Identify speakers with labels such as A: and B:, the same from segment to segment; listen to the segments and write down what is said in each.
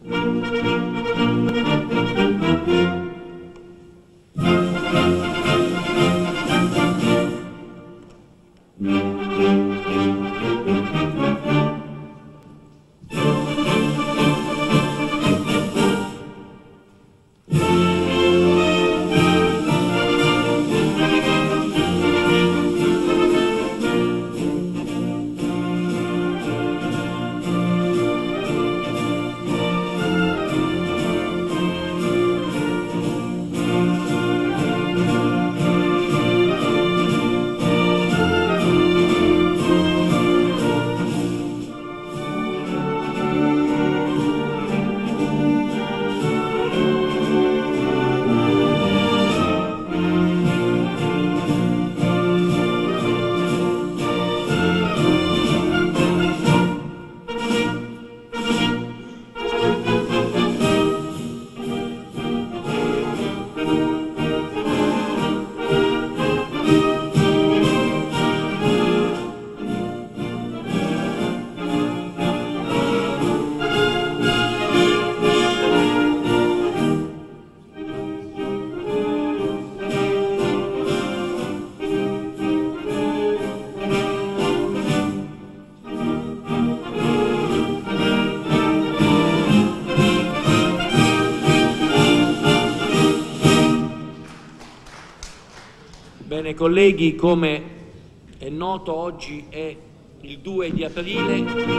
A: Bene colleghi, come è noto, oggi è il 2 di aprile.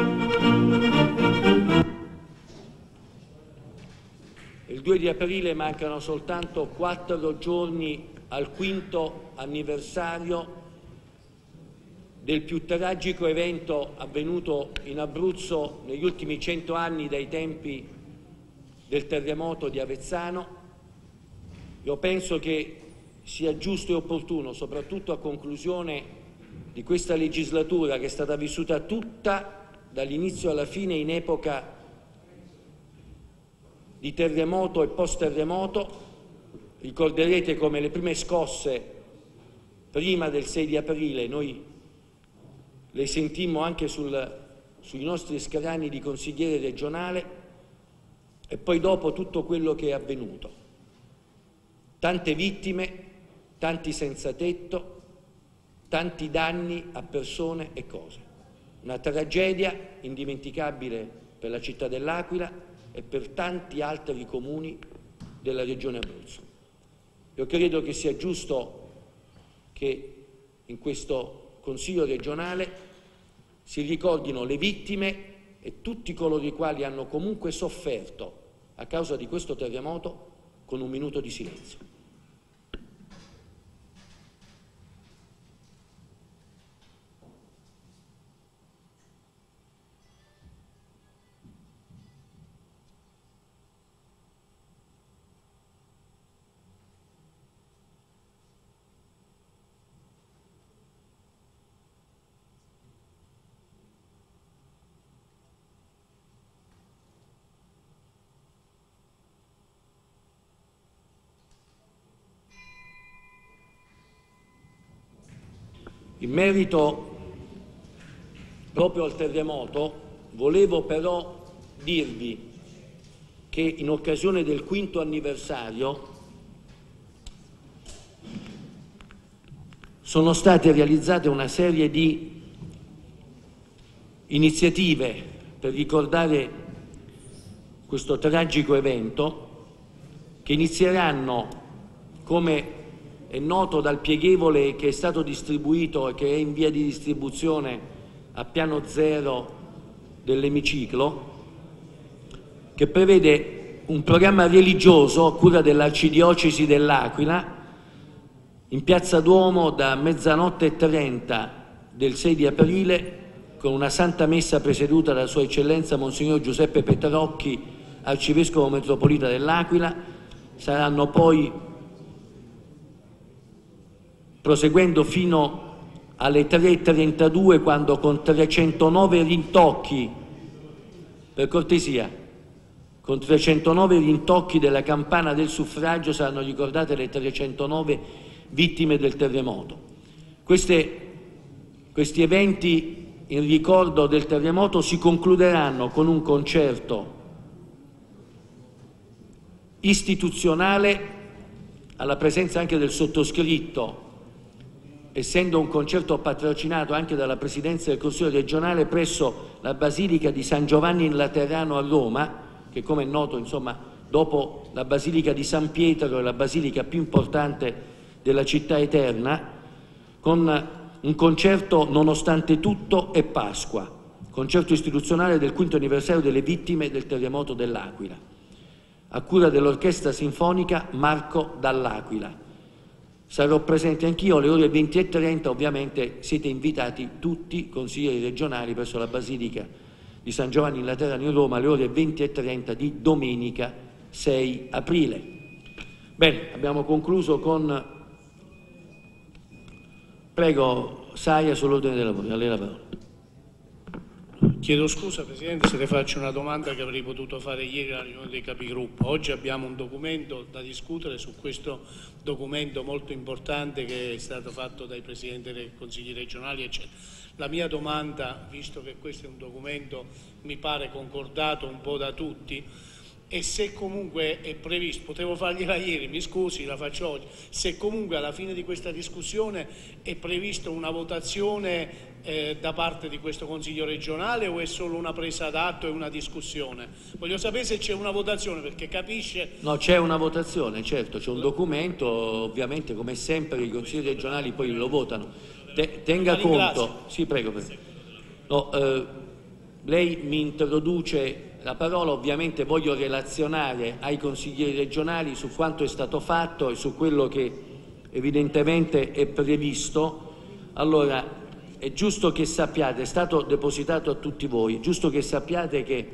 A: Il 2 di aprile mancano soltanto 4 giorni al 5° anniversario del più tragico evento avvenuto in Abruzzo negli ultimi 100 anni dai tempi del terremoto di Avezzano. Io penso che sia giusto e opportuno, soprattutto a conclusione di questa legislatura che è stata vissuta tutta dall'inizio alla fine in epoca di terremoto e post-terremoto. Ricorderete come le prime scosse prima del 6 di aprile noi le sentimmo anche sui nostri scranni di consigliere regionale, e poi dopo tutto quello che è avvenuto. Tante vittime, tanti senza tetto, tanti danni a persone e cose. Una tragedia indimenticabile per la città dell'Aquila e per tanti altri comuni della regione Abruzzo. Io credo che sia giusto che in questo Consiglio regionale si ricordino le vittime e tutti coloro i quali hanno comunque sofferto a causa di questo terremoto con un minuto di silenzio. In merito proprio al terremoto, volevo però dirvi che in occasione del 5° anniversario sono state realizzate una serie di iniziative per ricordare questo tragico evento, che inizieranno, come è noto dal pieghevole che è stato distribuito e che è in via di distribuzione a piano zero dell'emiciclo, che prevede un programma religioso a cura dell'Arcidiocesi dell'Aquila in Piazza Duomo da 00:30 del 6 di aprile, con una Santa Messa presieduta da Sua Eccellenza Monsignor Giuseppe Petrocchi, Arcivescovo Metropolita dell'Aquila. Saranno poi, proseguendo fino alle 3:32, quando con 309 rintocchi, per cortesia, con 309 rintocchi della campana del suffragio saranno ricordate le 309 vittime del terremoto. Questi eventi in ricordo del terremoto si concluderanno con un concerto istituzionale, alla presenza anche del sottoscritto, essendo un concerto patrocinato anche dalla Presidenza del Consiglio regionale presso la Basilica di San Giovanni in Laterano a Roma, che come è noto, insomma, dopo la Basilica di San Pietro è la basilica più importante della città eterna, con un concerto nonostante tutto e Pasqua, concerto istituzionale del 5° anniversario delle vittime del terremoto dell'Aquila, a cura dell'Orchestra Sinfonica Marco dall'Aquila. Sarò presente anch'io alle ore 20:30, ovviamente siete invitati tutti consiglieri regionali presso la Basilica di San Giovanni in Laterano in Roma alle ore 20:30 di domenica 6 aprile. Bene, abbiamo concluso con... Prego, Saia, sull'ordine dei lavori, a lei la parola.
B: Chiedo scusa Presidente se le faccio una domanda che avrei potuto fare ieri alla riunione dei capigruppo. Oggi abbiamo un documento da discutere, su questo documento molto importante che è stato fatto dai Presidenti dei Consigli regionali, eccetera. La mia domanda, visto che questo è un documento mi pare concordato un po' da tutti, e se comunque è previsto, potevo fargliela ieri, mi scusi, la faccio oggi, se comunque alla fine di questa discussione è prevista una votazione da parte di questo Consiglio regionale o è solo una presa d'atto e una discussione? Voglio sapere se c'è una votazione, perché capisce... No, c'è una votazione, certo, c'è un documento, ovviamente come sempre i Consigli regionali poi lo votano. Tenga conto... Sì, prego. No, lei mi introduce la parola, ovviamente voglio relazionare ai consiglieri regionali su quanto è stato fatto e su quello che evidentemente è previsto. Allora, è giusto che sappiate, è stato depositato a tutti voi, è giusto che sappiate che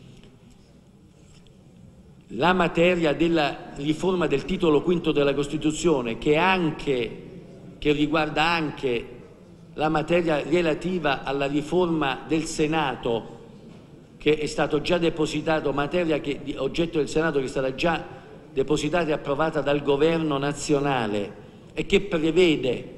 B: la materia della riforma del titolo V della Costituzione, che riguarda anche la materia relativa alla riforma del Senato, che è stato già depositato, materia che oggetto del Senato che è stata già depositata e approvata dal Governo nazionale e che prevede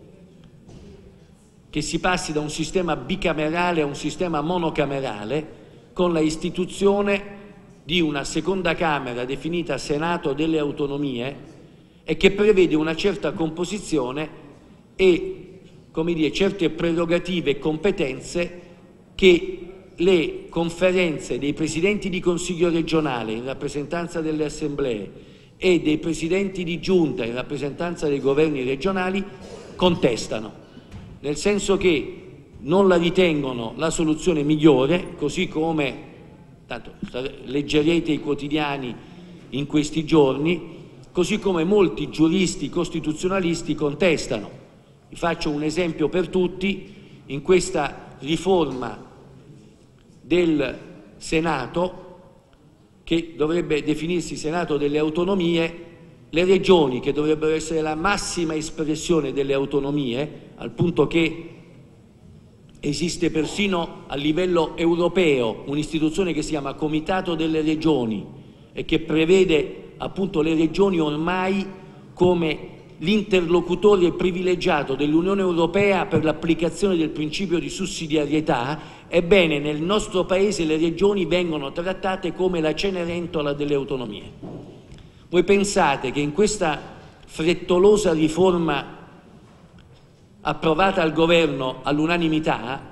B: che si passi da un sistema bicamerale a un sistema monocamerale con la istituzione di una seconda Camera definita Senato delle Autonomie e che prevede una certa composizione e, come dire, certe prerogative e competenze che le conferenze dei presidenti di Consiglio regionale in rappresentanza delle assemblee e dei presidenti di giunta in rappresentanza dei governi regionali contestano, nel senso che non la ritengono la soluzione migliore, così come, tanto leggerete i quotidiani in questi giorni, così come molti giuristi costituzionalisti contestano. Vi faccio un esempio per tutti: in questa riforma del Senato, che dovrebbe definirsi Senato delle Autonomie, le regioni, che dovrebbero essere la massima espressione delle autonomie, al punto che esiste persino a livello europeo un'istituzione che si chiama Comitato delle Regioni e che prevede appunto le regioni ormai come l'interlocutore privilegiato dell'Unione Europea per l'applicazione del principio di sussidiarietà. Ebbene, nel nostro Paese le regioni vengono trattate come la Cenerentola delle autonomie. Voi pensate che in questa frettolosa riforma approvata al governo all'unanimità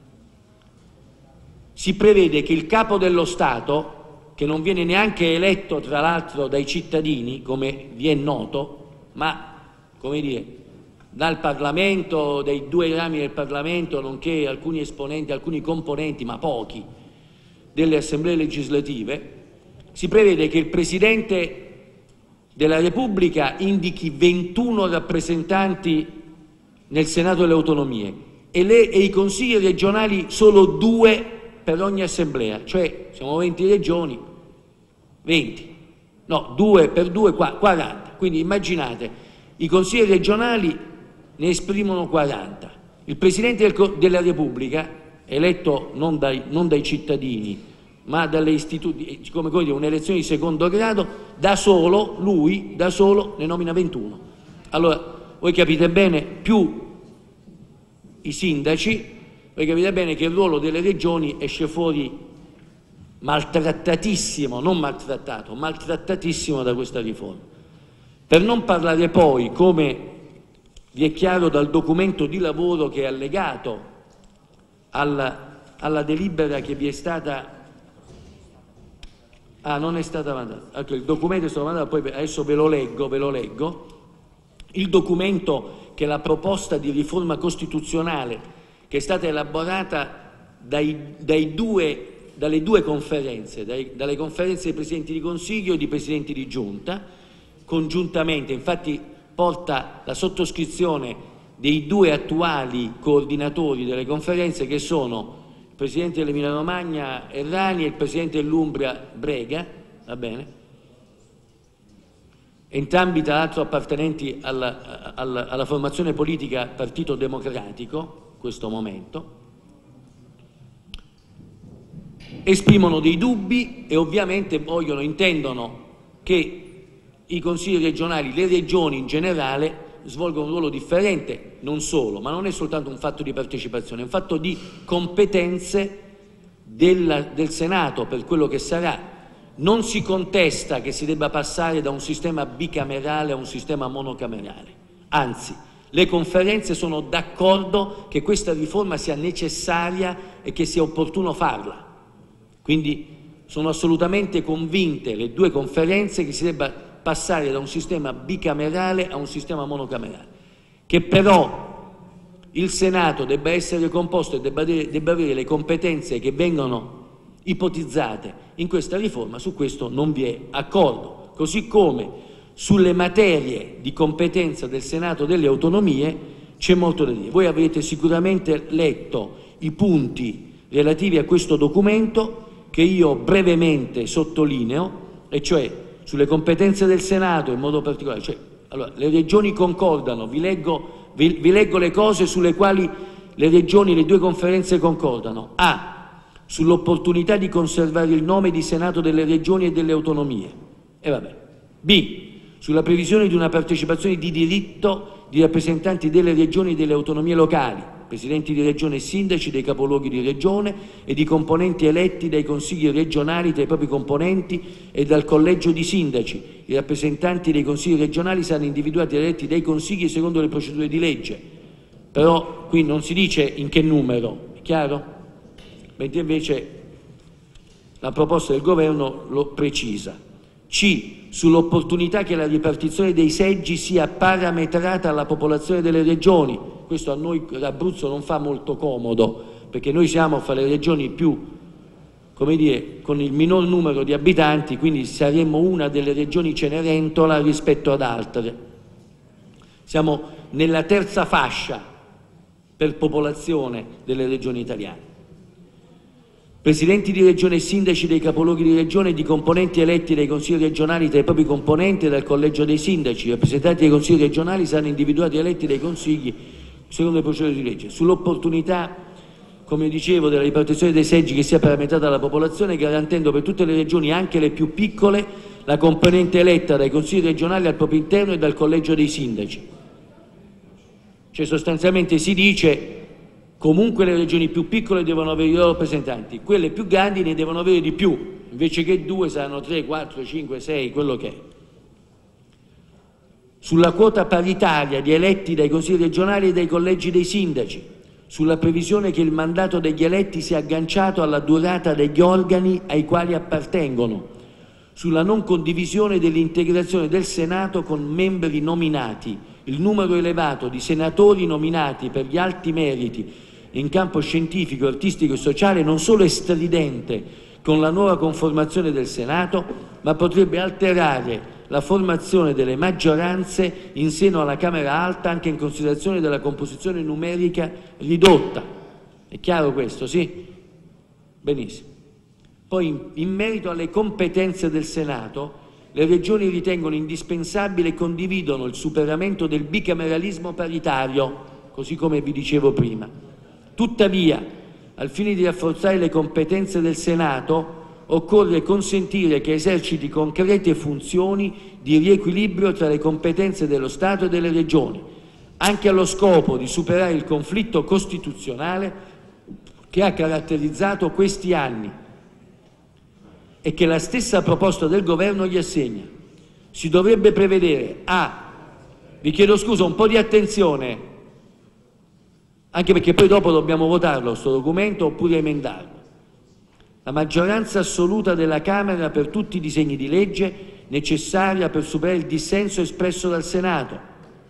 B: si prevede che il capo dello Stato, che non viene neanche eletto tra l'altro dai cittadini, come vi è noto, ma come dire, dal Parlamento, dai due rami del Parlamento, nonché alcuni esponenti, alcuni componenti, ma pochi, delle assemblee legislative, si prevede che il Presidente della Repubblica indichi 21 rappresentanti nel Senato delle Autonomie e i consigli regionali solo 2 per ogni assemblea, cioè siamo 20 regioni, 20, no, 2 per 2, 40, quindi immaginate, i consigli regionali ne esprimono 40, il Presidente della Repubblica, eletto non dai cittadini, ma dalle istituzioni, come dire, un'elezione di secondo grado, lui da solo ne nomina 21. Allora, voi capite bene, più i sindaci, voi capite bene che il ruolo delle regioni esce fuori maltrattatissimo, non maltrattato, maltrattatissimo da questa riforma. Per non parlare poi, come vi è chiaro dal documento di lavoro che è allegato alla delibera che vi è stata... Ah, non è stata mandata. Okay, il documento è stato mandato, poi adesso ve lo leggo. Il documento che è la proposta di riforma costituzionale che è stata elaborata dalle due conferenze, dalle conferenze dei Presidenti di Consiglio e di Presidenti di Giunta, congiuntamente, infatti porta la sottoscrizione dei due attuali coordinatori delle conferenze, che sono il Presidente dell'Emilia Romagna Errani e il Presidente dell'Umbria Brega, va bene? Entrambi tra l'altro appartenenti alla formazione politica Partito Democratico, in questo momento, esprimono dei dubbi e ovviamente intendono che i consigli regionali, le regioni in generale, svolgono un ruolo differente, non solo, ma non è soltanto un fatto di partecipazione, è un fatto di competenze del Senato per quello che sarà. Non si contesta che si debba passare da un sistema bicamerale a un sistema monocamerale, anzi, le conferenze sono d'accordo che questa riforma sia necessaria e che sia opportuno farla. Quindi sono assolutamente convinte le due conferenze che si debba passare da un sistema bicamerale a un sistema monocamerale, che però il Senato debba essere composto e debba avere le competenze che vengono ipotizzate in questa riforma. Su questo non vi è accordo, così come sulle materie di competenza del Senato delle autonomie c'è molto da dire. Voi avrete sicuramente letto i punti relativi a questo documento che io brevemente sottolineo, e cioè sulle competenze del Senato in modo particolare. Allora, le regioni concordano, vi leggo le cose sulle quali le regioni, le due conferenze concordano. A. Sull'opportunità di conservare il nome di Senato delle regioni e delle autonomie. E vabbè. B. Sulla previsione di una partecipazione di diritto di rappresentanti delle regioni e delle autonomie locali, presidenti di regione e sindaci dei capoluoghi di regione e di componenti eletti dai consigli regionali tra i propri componenti e dal collegio di sindaci. I rappresentanti dei consigli regionali saranno individuati ed eletti dai consigli secondo le procedure di legge. Però qui non si dice in che numero, è chiaro? Mentre invece la proposta del governo lo precisa. C. Sull'opportunità che la ripartizione dei seggi sia parametrata alla popolazione delle regioni. Questo a noi l'Abruzzo non fa molto comodo, perché noi siamo fra le regioni più, come dire, con il minor numero di abitanti, quindi saremmo una delle regioni Cenerentola rispetto ad altre. Siamo nella terza fascia per popolazione delle regioni italiane. Presidenti di regione e sindaci dei capoluoghi di regione e di componenti eletti dai consigli regionali tra i propri componenti e dal collegio dei sindaci. I rappresentanti dei consigli regionali saranno individuati e eletti dai consigli secondo le procedure di legge. Sull'opportunità, come dicevo, della ripartizione dei seggi che sia parametrata alla popolazione, garantendo per tutte le regioni, anche le più piccole, la componente eletta dai consigli regionali al proprio interno e dal collegio dei sindaci. Cioè sostanzialmente si dice: comunque le regioni più piccole devono avere i loro rappresentanti, quelle più grandi ne devono avere di più, invece che 2 saranno 3, 4, 5, 6, quello che è. Sulla quota paritaria di eletti dai consigli regionali e dai collegi dei sindaci, sulla previsione che il mandato degli eletti sia agganciato alla durata degli organi ai quali appartengono, sulla non condivisione dell'integrazione del Senato con membri nominati, il numero elevato di senatori nominati per gli alti meriti in campo scientifico, artistico e sociale non solo è stridente con la nuova conformazione del Senato, ma potrebbe alterare la formazione delle maggioranze in seno alla Camera Alta anche in considerazione della composizione numerica ridotta. È chiaro questo, sì? Benissimo. Poi in merito alle competenze del Senato, le regioni ritengono indispensabile e condividono il superamento del bicameralismo paritario, così come vi dicevo prima. Tuttavia, al fine di rafforzare le competenze del Senato, occorre consentire che eserciti concrete funzioni di riequilibrio tra le competenze dello Stato e delle regioni, anche allo scopo di superare il conflitto costituzionale che ha caratterizzato questi anni e che la stessa proposta del governo gli assegna. Si dovrebbe prevedere vi chiedo scusa, un po' di attenzione, anche perché poi dopo dobbiamo votarlo questo documento oppure emendarlo. La maggioranza assoluta della Camera per tutti i disegni di legge necessaria per superare il dissenso espresso dal Senato.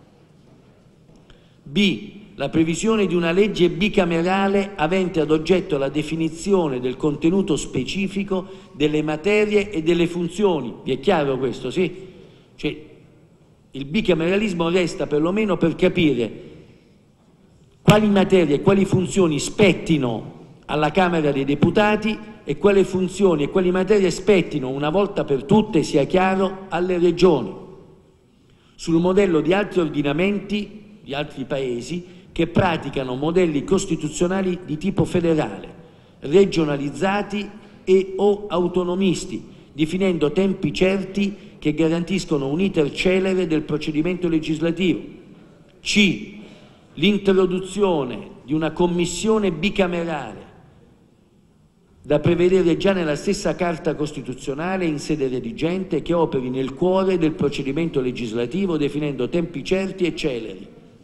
B: B. La previsione di una legge bicamerale avente ad oggetto la definizione del contenuto specifico delle materie e delle funzioni. Vi è chiaro questo, sì? Cioè, il bicameralismo resta perlomeno per capire quali materie e quali funzioni spettino alla Camera dei Deputati e quali funzioni e quali materie spettino una volta per tutte, sia chiaro, alle regioni, sul modello di altri ordinamenti di altri paesi che praticano modelli costituzionali di tipo federale, regionalizzati e o autonomisti, definendo tempi certi che garantiscono un iter celere del procedimento legislativo. C. L'introduzione di una commissione bicamerale da prevedere già nella stessa Carta Costituzionale in sede redigente che operi nel cuore del procedimento legislativo definendo tempi certi e celeri.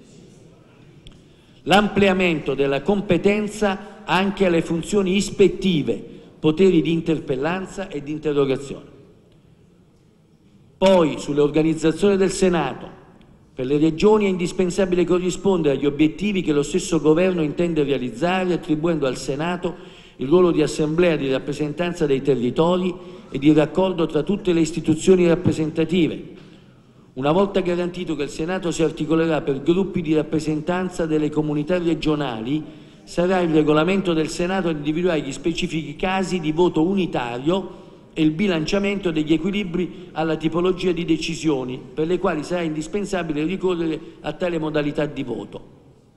B: L'ampliamento della competenza anche alle funzioni ispettive, poteri di interpellanza e di interrogazione. Poi, sull'organizzazione del Senato, per le regioni è indispensabile corrispondere agli obiettivi che lo stesso Governo intende realizzare, attribuendo al Senato il ruolo di assemblea di rappresentanza dei territori e di raccordo tra tutte le istituzioni rappresentative. Una volta garantito che il Senato si articolerà per gruppi di rappresentanza delle comunità regionali, sarà il regolamento del Senato ad individuare gli specifici casi di voto unitario e il bilanciamento degli equilibri alla tipologia di decisioni, per le quali sarà indispensabile ricorrere a tale modalità di voto.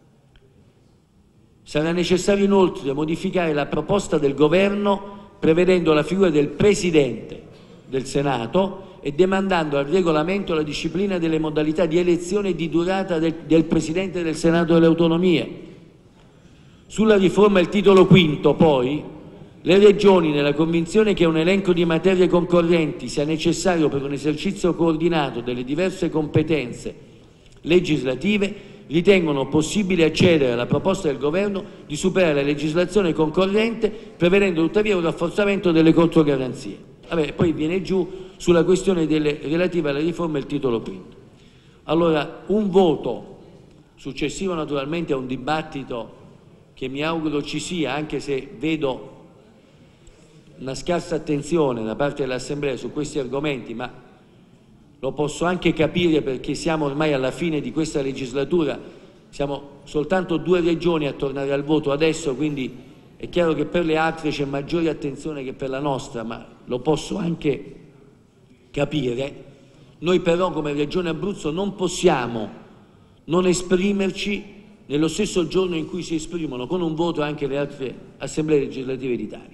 B: Sarà necessario inoltre modificare la proposta del Governo prevedendo la figura del Presidente del Senato e demandando al regolamento la disciplina delle modalità di elezione e di durata del Presidente del Senato delle Autonomie. Sulla riforma del titolo V, poi, le Regioni, nella convinzione che un elenco di materie concorrenti sia necessario per un esercizio coordinato delle diverse competenze legislative, ritengono possibile accedere alla proposta del Governo di superare la legislazione concorrente, prevedendo tuttavia un rafforzamento delle controgaranzie. Poi viene giù sulla questione relativa alla riforma del titolo V. Allora, un voto successivo naturalmente a un dibattito che mi auguro ci sia, anche se vedo una scarsa attenzione da parte dell'Assemblea su questi argomenti, ma lo posso anche capire perché siamo ormai alla fine di questa legislatura, siamo soltanto 2 regioni a tornare al voto adesso, quindi è chiaro che per le altre c'è maggiore attenzione che per la nostra, ma lo posso anche capire. Noi però come Regione Abruzzo non possiamo non esprimerci nello stesso giorno in cui si esprimono con un voto anche le altre assemblee legislative d'Italia.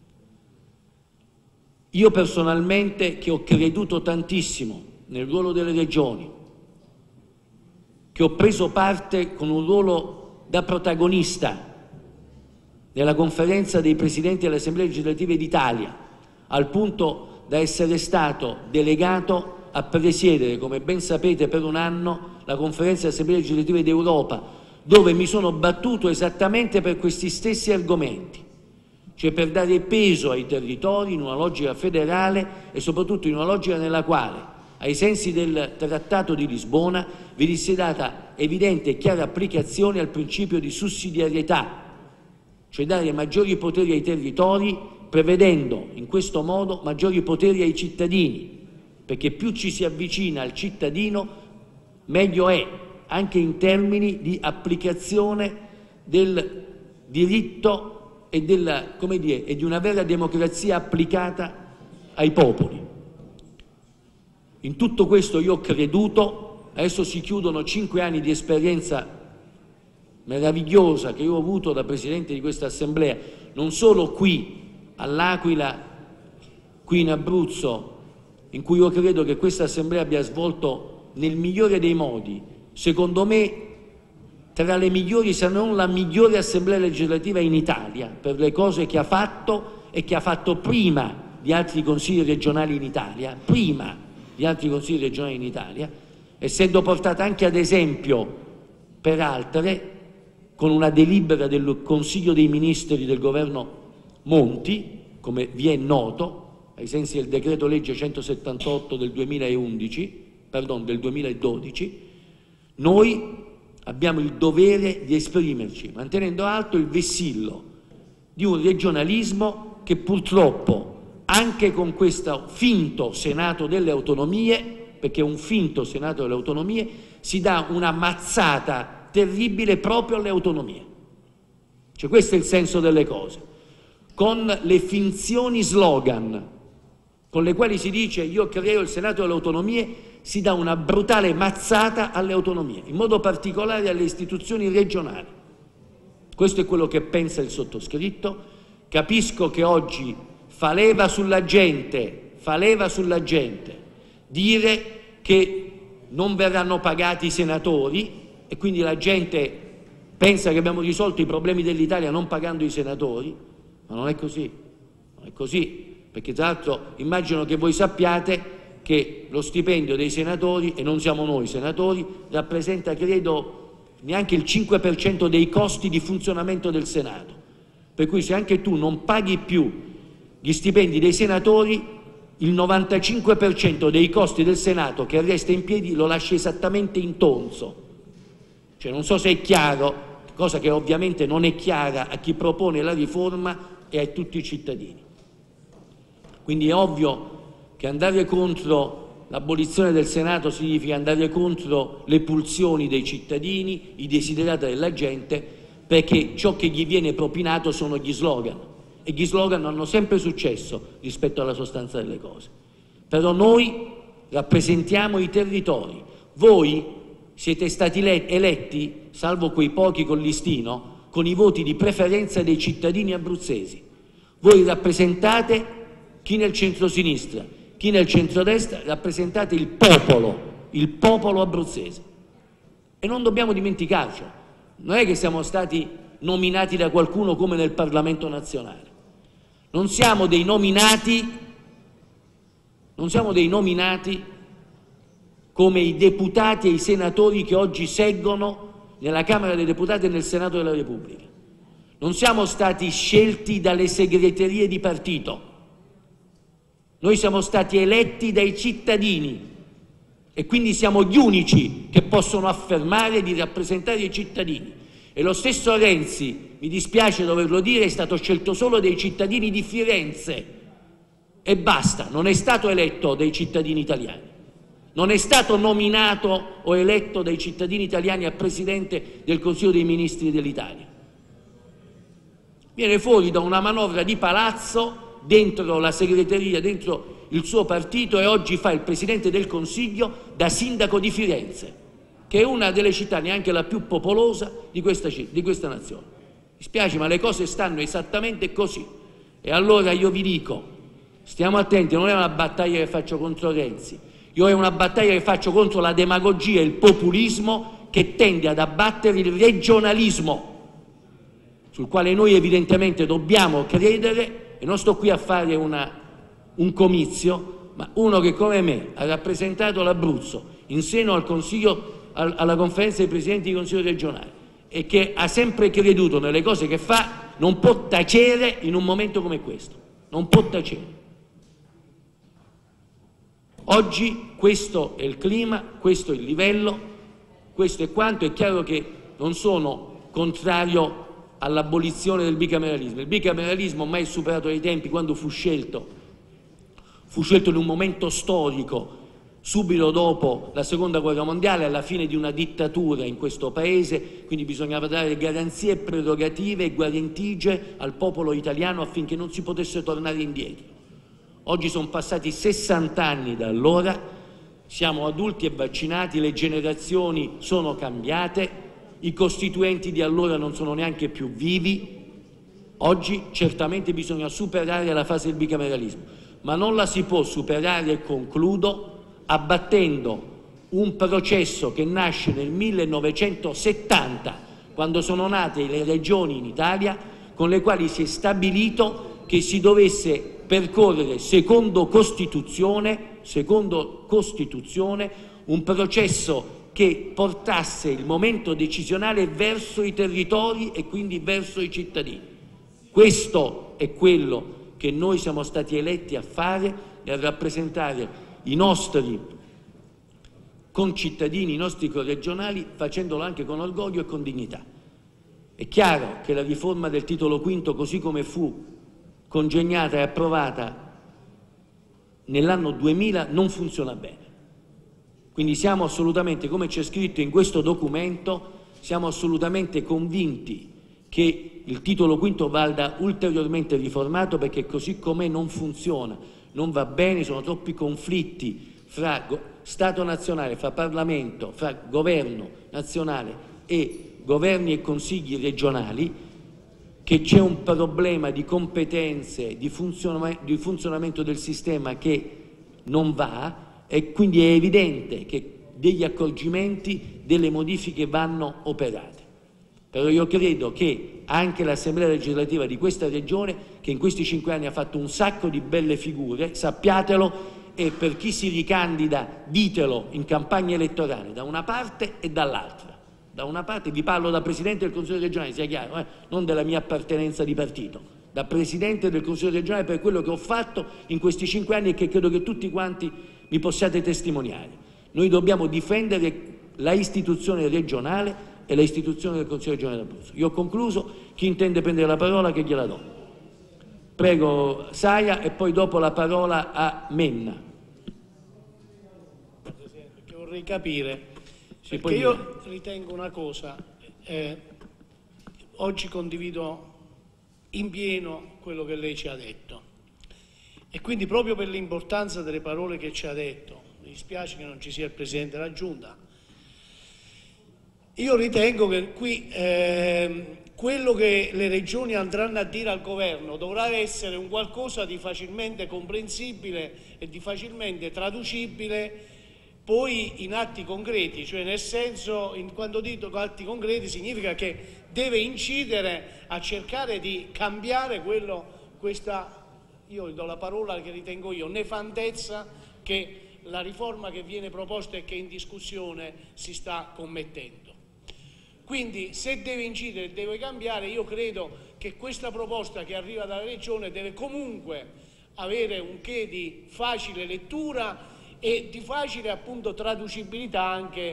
B: Io personalmente, che ho creduto tantissimo nel ruolo delle regioni, che ho preso parte con un ruolo da protagonista nella conferenza dei presidenti delle assemblee legislative d'Italia, al punto da essere stato delegato a presiedere, come ben sapete, per un anno la conferenza delle assemblee legislative d'Europa, dove mi sono battuto esattamente per questi stessi argomenti, cioè per dare peso ai territori in una logica federale e soprattutto in una logica nella quale, ai sensi del Trattato di Lisbona, vi sia data evidente e chiara applicazione al principio di sussidiarietà, cioè dare maggiori poteri ai territori, prevedendo in questo modo maggiori poteri ai cittadini, perché più ci si avvicina al cittadino, meglio è, anche in termini di applicazione del diritto e di una vera democrazia applicata ai popoli. In tutto questo io ho creduto, adesso si chiudono 5 anni di esperienza meravigliosa che io ho avuto da Presidente di questa Assemblea, non solo qui all'Aquila, qui in Abruzzo, in cui io credo che questa Assemblea abbia svolto nel migliore dei modi, secondo me tra le migliori, se non la migliore Assemblea legislativa in Italia, per le cose che ha fatto e che ha fatto prima di altri consigli regionali in Italia, essendo portata anche ad esempio per altre, con una delibera del Consiglio dei Ministri del governo Monti, come vi è noto, ai sensi del decreto legge 178 del 2012, noi abbiamo il dovere di esprimerci, mantenendo alto il vessillo di un regionalismo che purtroppo, anche con questo finto Senato delle Autonomie, perché un finto Senato delle Autonomie, si dà una mazzata terribile proprio alle autonomie. Cioè, questo è il senso delle cose. Con le finzioni slogan con le quali si dice io creo il Senato delle Autonomie, si dà una brutale mazzata alle autonomie, in modo particolare alle istituzioni regionali. Questo è quello che pensa il sottoscritto. Capisco che oggi fa leva sulla gente dire che non verranno pagati i senatori e quindi la gente pensa che abbiamo risolto i problemi dell'Italia non pagando i senatori, ma non è così, perché tra l'altro immagino che voi sappiate che lo stipendio dei senatori, e non siamo noi senatori, rappresenta credo neanche il 5% dei costi di funzionamento del Senato, per cui se anche tu non paghi più gli stipendi dei senatori, il 95% dei costi del Senato che resta in piedi lo lasci esattamente intonso. Cioè, non so se è chiaro, cosa che ovviamente non è chiara a chi propone la riforma e a tutti i cittadini. Quindi è ovvio che andare contro l'abolizione del Senato significa andare contro le pulsioni dei cittadini, i desiderata della gente, perché ciò che gli viene propinato sono gli slogan, e gli slogan hanno sempre successo rispetto alla sostanza delle cose. Però noi rappresentiamo i territori, voi siete stati eletti, salvo quei pochi con listino, con i voti di preferenza dei cittadini abruzzesi. Voi rappresentate chi nel centro-sinistra, chi nel centrodestra, rappresentate il popolo abruzzese. E non dobbiamo dimenticarcelo. Non è che siamo stati nominati da qualcuno come nel Parlamento nazionale. Non siamo dei nominati come i deputati e i senatori che oggi seggono nella Camera dei Deputati e nel Senato della Repubblica. Non siamo stati scelti dalle segreterie di partito. Noi siamo stati eletti dai cittadini e quindi siamo gli unici che possono affermare di rappresentare i cittadini. E lo stesso Renzi, mi dispiace doverlo dire, è stato scelto solo dai cittadini di Firenze e basta, non è stato eletto dai cittadini italiani. Non è stato nominato o eletto dai cittadini italiani a Presidente del Consiglio dei Ministri dell'Italia. Viene fuori da una manovra di palazzo, dentro la segreteria, dentro il suo partito, e oggi fa il Presidente del Consiglio da sindaco di Firenze, che è una delle città neanche la più popolosa di questa nazione. Mi spiace, ma le cose stanno esattamente così. E allora io vi dico, stiamo attenti, non è una battaglia che faccio contro Renzi, io è una battaglia che faccio contro la demagogia e il populismo che tende ad abbattere il regionalismo, sul quale noi evidentemente dobbiamo credere. E non sto qui a fare un comizio, ma uno che come me ha rappresentato l'Abruzzo in seno al Consiglio, alla conferenza dei presidenti di Consiglio regionale, e che ha sempre creduto nelle cose che fa, non può tacere in un momento come questo. Non può tacere. Oggi questo è il clima, questo è il livello, questo è quanto. È chiaro che non sono contrario all'abolizione del bicameralismo. Il bicameralismo ormai è superato dai tempi. Quando fu scelto in un momento storico, subito dopo la Seconda Guerra Mondiale, alla fine di una dittatura in questo Paese, quindi bisognava dare garanzie, prerogative e guarentigie al popolo italiano affinché non si potesse tornare indietro. Oggi sono passati 60 anni da allora, siamo adulti e vaccinati, le generazioni sono cambiate, i costituenti di allora non sono neanche più vivi. Oggi certamente bisogna superare la fase del bicameralismo, ma non la si può superare, e concludo, abbattendo un processo che nasce nel 1970, quando sono nate le regioni in Italia, con le quali si è stabilito che si dovesse percorrere secondo Costituzione un processo che portasse il momento decisionale verso i territori e quindi verso i cittadini. Questo è quello che noi siamo stati eletti a fare e a rappresentare i nostri concittadini, i nostri corregionali, facendolo anche con orgoglio e con dignità. È chiaro che la riforma del titolo V, così come fu congegnata e approvata nell'anno 2000, non funziona bene. Quindi siamo assolutamente, come c'è scritto in questo documento, siamo assolutamente convinti che il titolo V vada ulteriormente riformato, perché così com'è non funziona, non va bene, sono troppi conflitti fra Stato nazionale, fra Parlamento, fra governo nazionale e governi e consigli regionali, che c'è un problema di competenze, di funzionamento del sistema che non va, e quindi è evidente che degli accorgimenti, delle modifiche vanno operate. Però io credo che anche l'Assemblea legislativa di questa regione, che in questi 5 anni ha fatto un sacco di belle figure, sappiatelo, e per chi si ricandida ditelo in campagna elettorale, da una parte e dall'altra. Da una parte, vi parlo da Presidente del Consiglio regionale, sia chiaro, non della mia appartenenza di partito, da Presidente del Consiglio regionale, per quello che ho fatto in questi 5 anni e che credo che tutti quanti mi possiate testimoniare. Noi dobbiamo difendere la istituzione regionale e la istituzione del Consiglio regionale d'Abruzzo. Io ho concluso, chi intende prendere la parola che gliela do. Prego Saia e poi dopo la parola a Menna.
C: Perché vorrei capire, perché io ritengo una cosa, oggi condivido in pieno quello che lei ci ha detto, e quindi proprio per l'importanza delle parole che ci ha detto, mi dispiace che non ci sia il Presidente della Giunta, io ritengo che qui quello che le regioni andranno a dire al governo dovrà essere un qualcosa di facilmente comprensibile e di facilmente traducibile poi in atti concreti, cioè nel senso, quando dico atti concreti significa che deve incidere a cercare di cambiare questa, io do la parola che ritengo io, nefandezza che la riforma che viene proposta e che è in discussione si sta commettendo. Quindi se deve incidere e deve cambiare, io credo che questa proposta che arriva dalla Regione deve comunque avere un che di facile lettura e di facile appunto traducibilità anche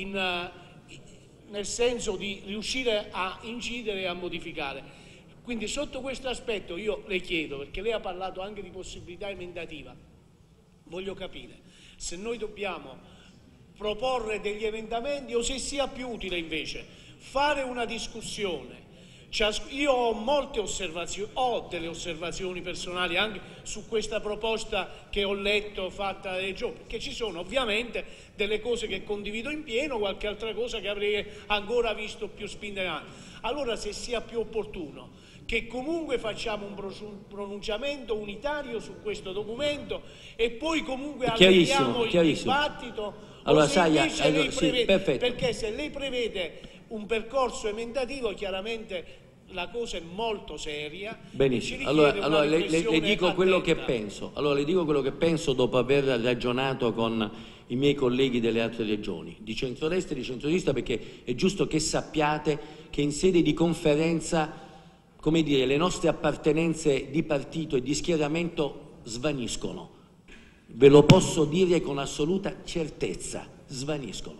C: nel senso di riuscire a incidere e a modificare. Quindi sotto questo aspetto io le chiedo, perché lei ha parlato anche di possibilità emendativa, voglio capire se noi dobbiamo proporre degli emendamenti o se sia più utile invece fare una discussione. Io ho molte osservazioni, ho delle osservazioni personali anche su questa proposta che ho letto fatta dalle Regioni, perché ci sono ovviamente delle cose che condivido in pieno, qualche altra cosa che avrei ancora visto più spinta in avanti. Allora se sia più opportuno che comunque facciamo un pronunciamento unitario su questo documento e poi comunque allarghiamo il dibattito,
B: allora,
C: o se
B: Saia,
C: invece lei prevede,
B: sì,
C: perché se lei prevede un percorso emendativo chiaramente la cosa è molto seria.
B: Benissimo, allora le dico quello che penso. Allora le dico quello che penso dopo aver ragionato con i miei colleghi delle altre regioni, di centrodestra e di centrodestra, perché è giusto che sappiate che in sede di conferenza, come dire, le nostre appartenenze di partito e di schieramento svaniscono. Ve lo posso dire con assoluta certezza, svaniscono.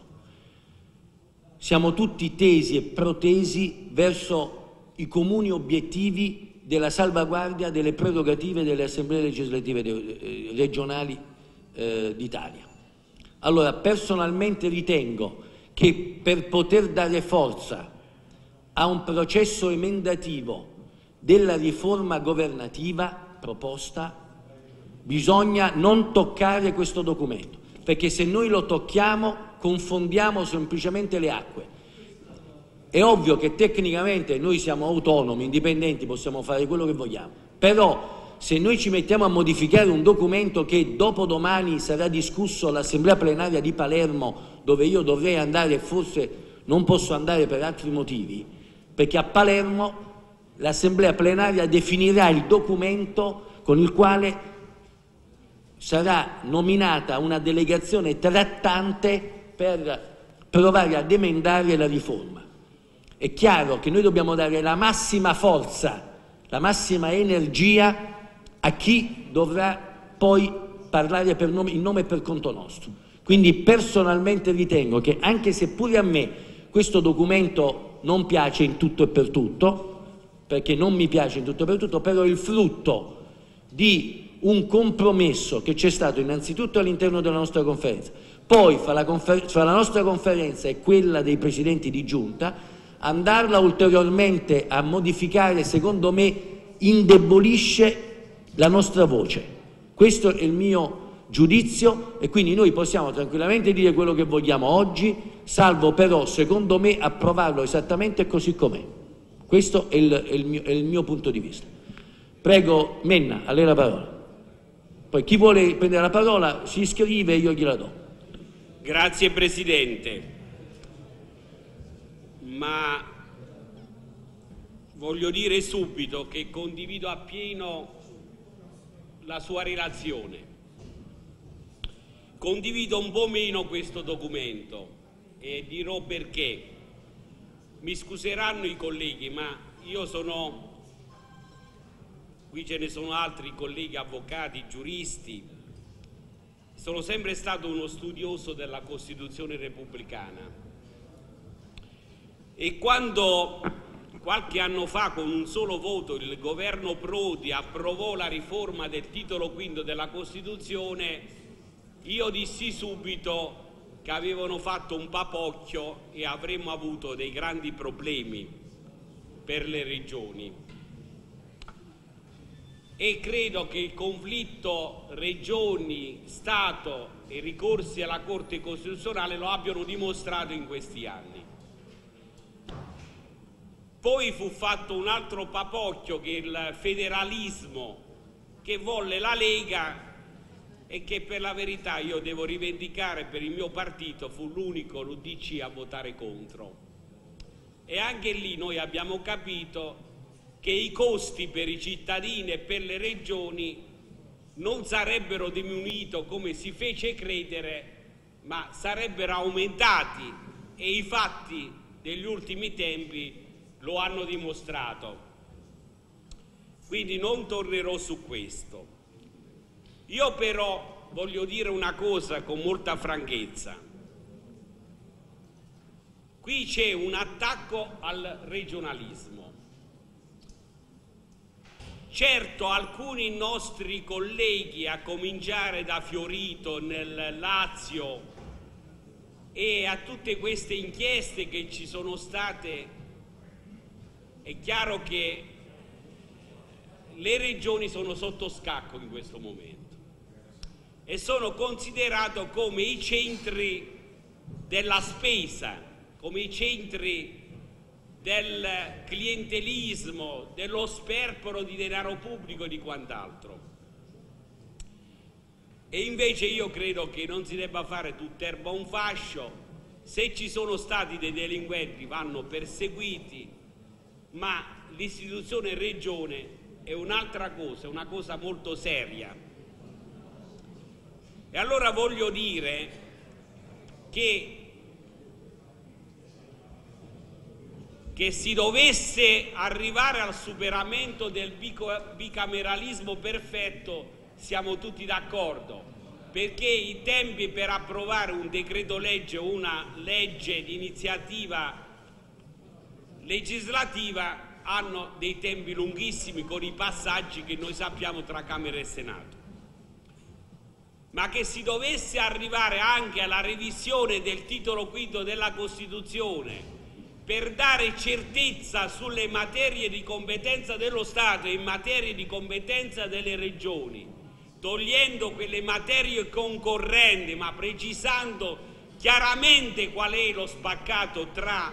B: Siamo tutti tesi e protesi verso i comuni obiettivi della salvaguardia delle prerogative delle assemblee legislative regionali d'Italia. Allora, personalmente ritengo che per poter dare forza a un processo emendativo della riforma governativa proposta, bisogna non toccare questo documento, perché se noi lo tocchiamo confondiamo semplicemente le acque. È ovvio che tecnicamente noi siamo autonomi, indipendenti, possiamo fare quello che vogliamo, però se noi ci mettiamo a modificare un documento che dopodomani sarà discusso all'Assemblea plenaria di Palermo, dove io dovrei andare e forse non posso andare per altri motivi, perché a Palermo l'Assemblea plenaria definirà il documento con il quale sarà nominata una delegazione trattante per provare ad emendare la riforma. È chiaro che noi dobbiamo dare la massima forza, la massima energia a chi dovrà poi parlare in nome e per conto nostro. Quindi personalmente ritengo che, anche se pure a me questo documento non piace in tutto e per tutto, perché non mi piace in tutto e per tutto, però è il frutto di un compromesso che c'è stato innanzitutto all'interno della nostra conferenza, poi fra la nostra conferenza e quella dei presidenti di giunta. Andarla ulteriormente a modificare, secondo me, indebolisce la nostra voce. Questo è il mio giudizio, e quindi noi possiamo tranquillamente dire quello che vogliamo oggi, salvo però, secondo me, approvarlo esattamente così com'è. Questo è il mio punto di vista. Prego, Menna, a lei la parola. Poi chi vuole prendere la parola si iscrive e io gliela do.
D: Grazie Presidente, ma voglio dire subito che condivido appieno la sua relazione. Condivido un po' meno questo documento e dirò perché. Mi scuseranno i colleghi, ma io qui ce ne sono altri colleghi avvocati, giuristi, sono sempre stato uno studioso della Costituzione repubblicana e quando qualche anno fa con un solo voto il governo Prodi approvò la riforma del titolo V della Costituzione, io dissi subito che avevano fatto un papocchio e avremmo avuto dei grandi problemi per le regioni. E credo che il conflitto regioni-Stato e ricorsi alla Corte Costituzionale lo abbiano dimostrato in questi anni. Poi fu fatto un altro papocchio, che il federalismo che volle la Lega e che per la verità io devo rivendicare per il mio partito fu l'unico, l'UDC, a votare contro. E anche lì noi abbiamo capito che i costi per i cittadini e per le regioni non sarebbero diminuiti come si fece credere, ma sarebbero aumentati, e i fatti degli ultimi tempi lo hanno dimostrato. Quindi non tornerò su questo. Io però voglio dire una cosa con molta franchezza. Qui c'è un attacco al regionalismo. Certo, alcuni nostri colleghi, a cominciare da Fiorito nel Lazio e a tutte queste inchieste che ci sono state, è chiaro che le regioni sono sotto scacco in questo momento e sono considerate come i centri della spesa, come i centri del clientelismo, dello sperpero di denaro pubblico e di quant'altro. E invece io credo che non si debba fare tutt'erba un fascio. Se ci sono stati dei delinquenti vanno perseguiti, ma l'istituzione regione è un'altra cosa, è una cosa molto seria. E allora voglio dire che si dovesse arrivare al superamento del bicameralismo perfetto, siamo tutti d'accordo, perché i tempi per approvare un decreto legge o una legge di iniziativa legislativa hanno dei tempi lunghissimi, con i passaggi che noi sappiamo tra Camera e Senato. Ma che si dovesse arrivare anche alla revisione del titolo V della Costituzione per dare certezza sulle materie di competenza dello Stato e in materie di competenza delle regioni, togliendo quelle materie concorrenti, ma precisando chiaramente qual è lo spaccato tra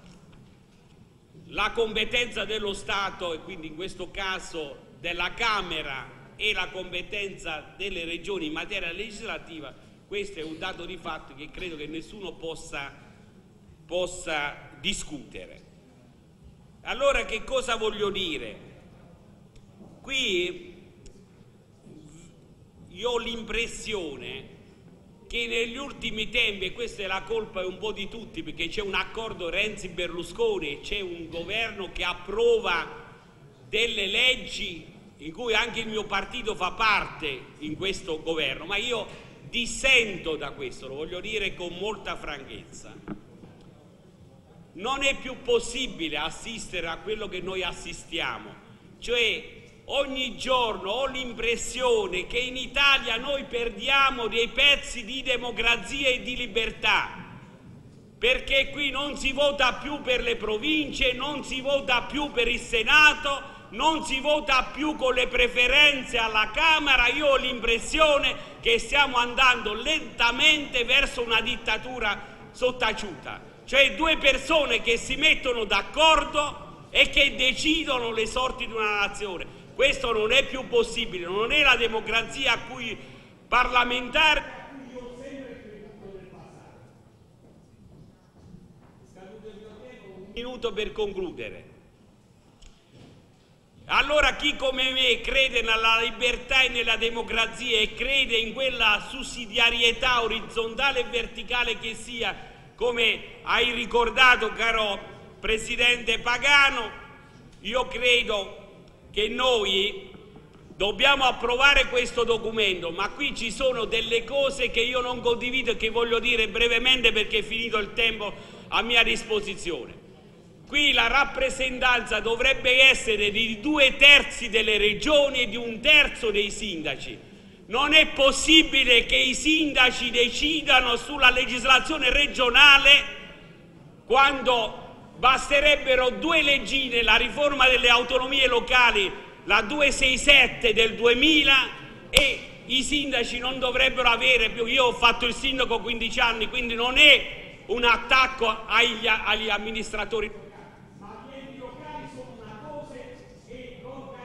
D: la competenza dello Stato, e quindi in questo caso della Camera, e la competenza delle regioni in materia legislativa, questo è un dato di fatto che credo che nessuno possa discutere. Allora che cosa voglio dire? Qui io ho l'impressione che negli ultimi tempi, e questa è la colpa un po' di tutti, perché c'è un accordo Renzi-Berlusconi, c'è un governo che approva delle leggi in cui anche il mio partito fa parte in questo governo, ma io dissento da questo, lo voglio dire con molta franchezza. Non è più possibile assistere a quello che noi assistiamo, cioè ogni giorno ho l'impressione che in Italia noi perdiamo dei pezzi di democrazia e di libertà, perché qui non si vota più per le province, non si vota più per il Senato, non si vota più con le preferenze alla Camera. Io ho l'impressione che stiamo andando lentamente verso una dittatura sottaciuta, cioè due persone che si mettono d'accordo e che decidono le sorti di una nazione. Questo non è più possibile, non è la democrazia a cui parlamentare. Un minuto per concludere. Allora chi come me crede nella libertà e nella democrazia e crede in quella sussidiarietà orizzontale e verticale che sia, come hai ricordato, caro Presidente Pagano, io credo che noi dobbiamo approvare questo documento, ma qui ci sono delle cose che io non condivido e che voglio dire brevemente perché è finito il tempo a mia disposizione. Qui la rappresentanza dovrebbe essere di 2/3 delle regioni e di 1/3 dei sindaci. Non è possibile che i sindaci decidano sulla legislazione regionale quando basterebbero 2 leggine, la riforma delle autonomie locali, la 267 del 2000, e i sindaci non dovrebbero avere più. Io ho fatto il sindaco 15 anni, quindi non è un attacco agli amministratori, ma gli enti locali sono una cosa e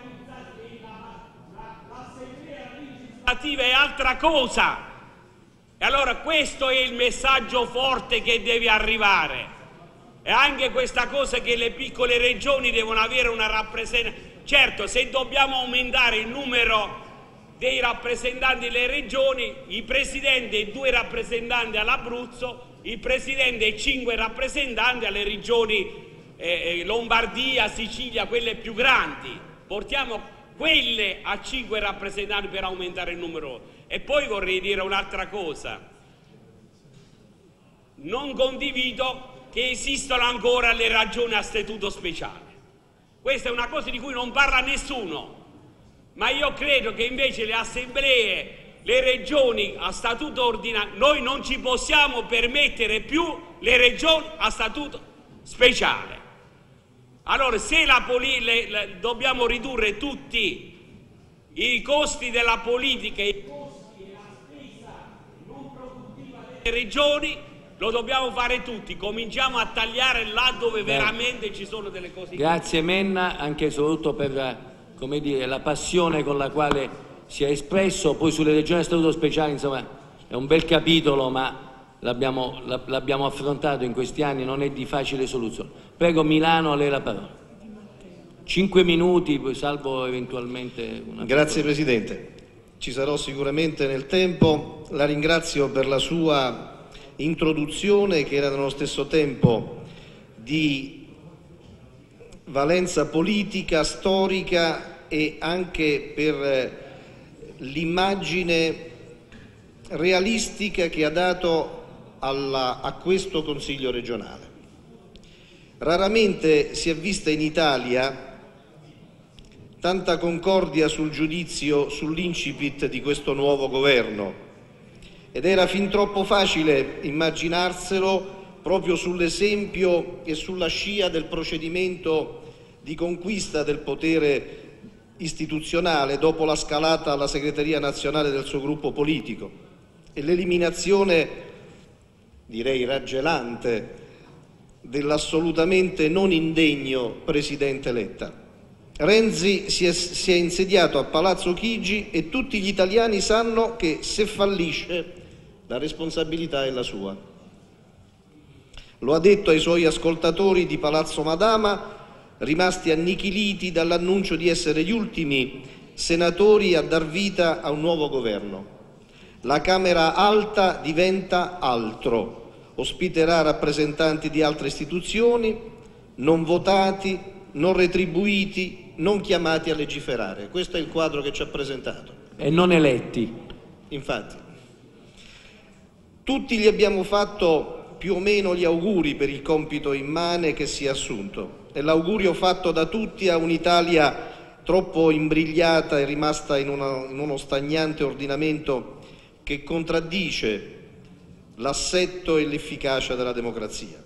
D: l'assemblea legislativa è altra cosa. E allora questo è il messaggio forte che deve arrivare. E anche questa cosa che le piccole regioni devono avere una rappresentanza. Certo, se dobbiamo aumentare il numero dei rappresentanti delle regioni, il Presidente e 2 rappresentanti all'Abruzzo, il Presidente e 5 rappresentanti alle regioni Lombardia, Sicilia, quelle più grandi. Portiamo quelle a 5 rappresentanti per aumentare il numero. E poi vorrei dire un'altra cosa. Non condivido che esistono ancora le regioni a statuto speciale. Questa è una cosa di cui non parla nessuno, ma io credo che invece le assemblee, le regioni a statuto ordinario, noi non ci possiamo permettere più le regioni a statuto speciale. Allora, se dobbiamo ridurre tutti i costi della politica e i costi della spesa non produttiva delle regioni, lo dobbiamo fare tutti, cominciamo a tagliare là dove veramente ci sono delle cose.
B: Grazie Menna, anche e soprattutto per, come dire, la passione con la quale si è espresso. Poi sulle regioni a statuto speciale, insomma, è un bel capitolo, ma l'abbiamo affrontato in questi anni, non è di facile soluzione. Prego Milano, a lei la parola. 5 minuti, poi salvo eventualmente una...
E: Grazie Presidente, ci sarò sicuramente nel tempo. La ringrazio per la sua introduzione, che era nello stesso tempo di valenza politica, storica, e anche per l'immagine realistica che ha dato a questo Consiglio regionale. Raramente si è vista in Italia tanta concordia sul giudizio sull'incipit di questo nuovo governo, ed era fin troppo facile immaginarselo proprio sull'esempio e sulla scia del procedimento di conquista del potere istituzionale dopo la scalata alla segreteria nazionale del suo gruppo politico e l'eliminazione, direi raggelante, dell'assolutamente non indegno Presidente Letta. Renzi si è insediato a Palazzo Chigi e tutti gli italiani sanno che se fallisce la responsabilità è la sua. Lo ha detto ai suoi ascoltatori di Palazzo Madama, rimasti annichiliti dall'annuncio di essere gli ultimi senatori a dar vita a un nuovo governo. La Camera Alta diventa altro, ospiterà rappresentanti di altre istituzioni, non votati, non retribuiti, non chiamati a legiferare. Questo è il quadro che ci ha presentato.
B: E non eletti.
E: Infatti. Tutti gli abbiamo fatto più o meno gli auguri per il compito immane che si è assunto. E l'augurio fatto da tutti a un'Italia troppo imbrigliata e rimasta in uno stagnante ordinamento che contraddice l'assetto e l'efficacia della democrazia.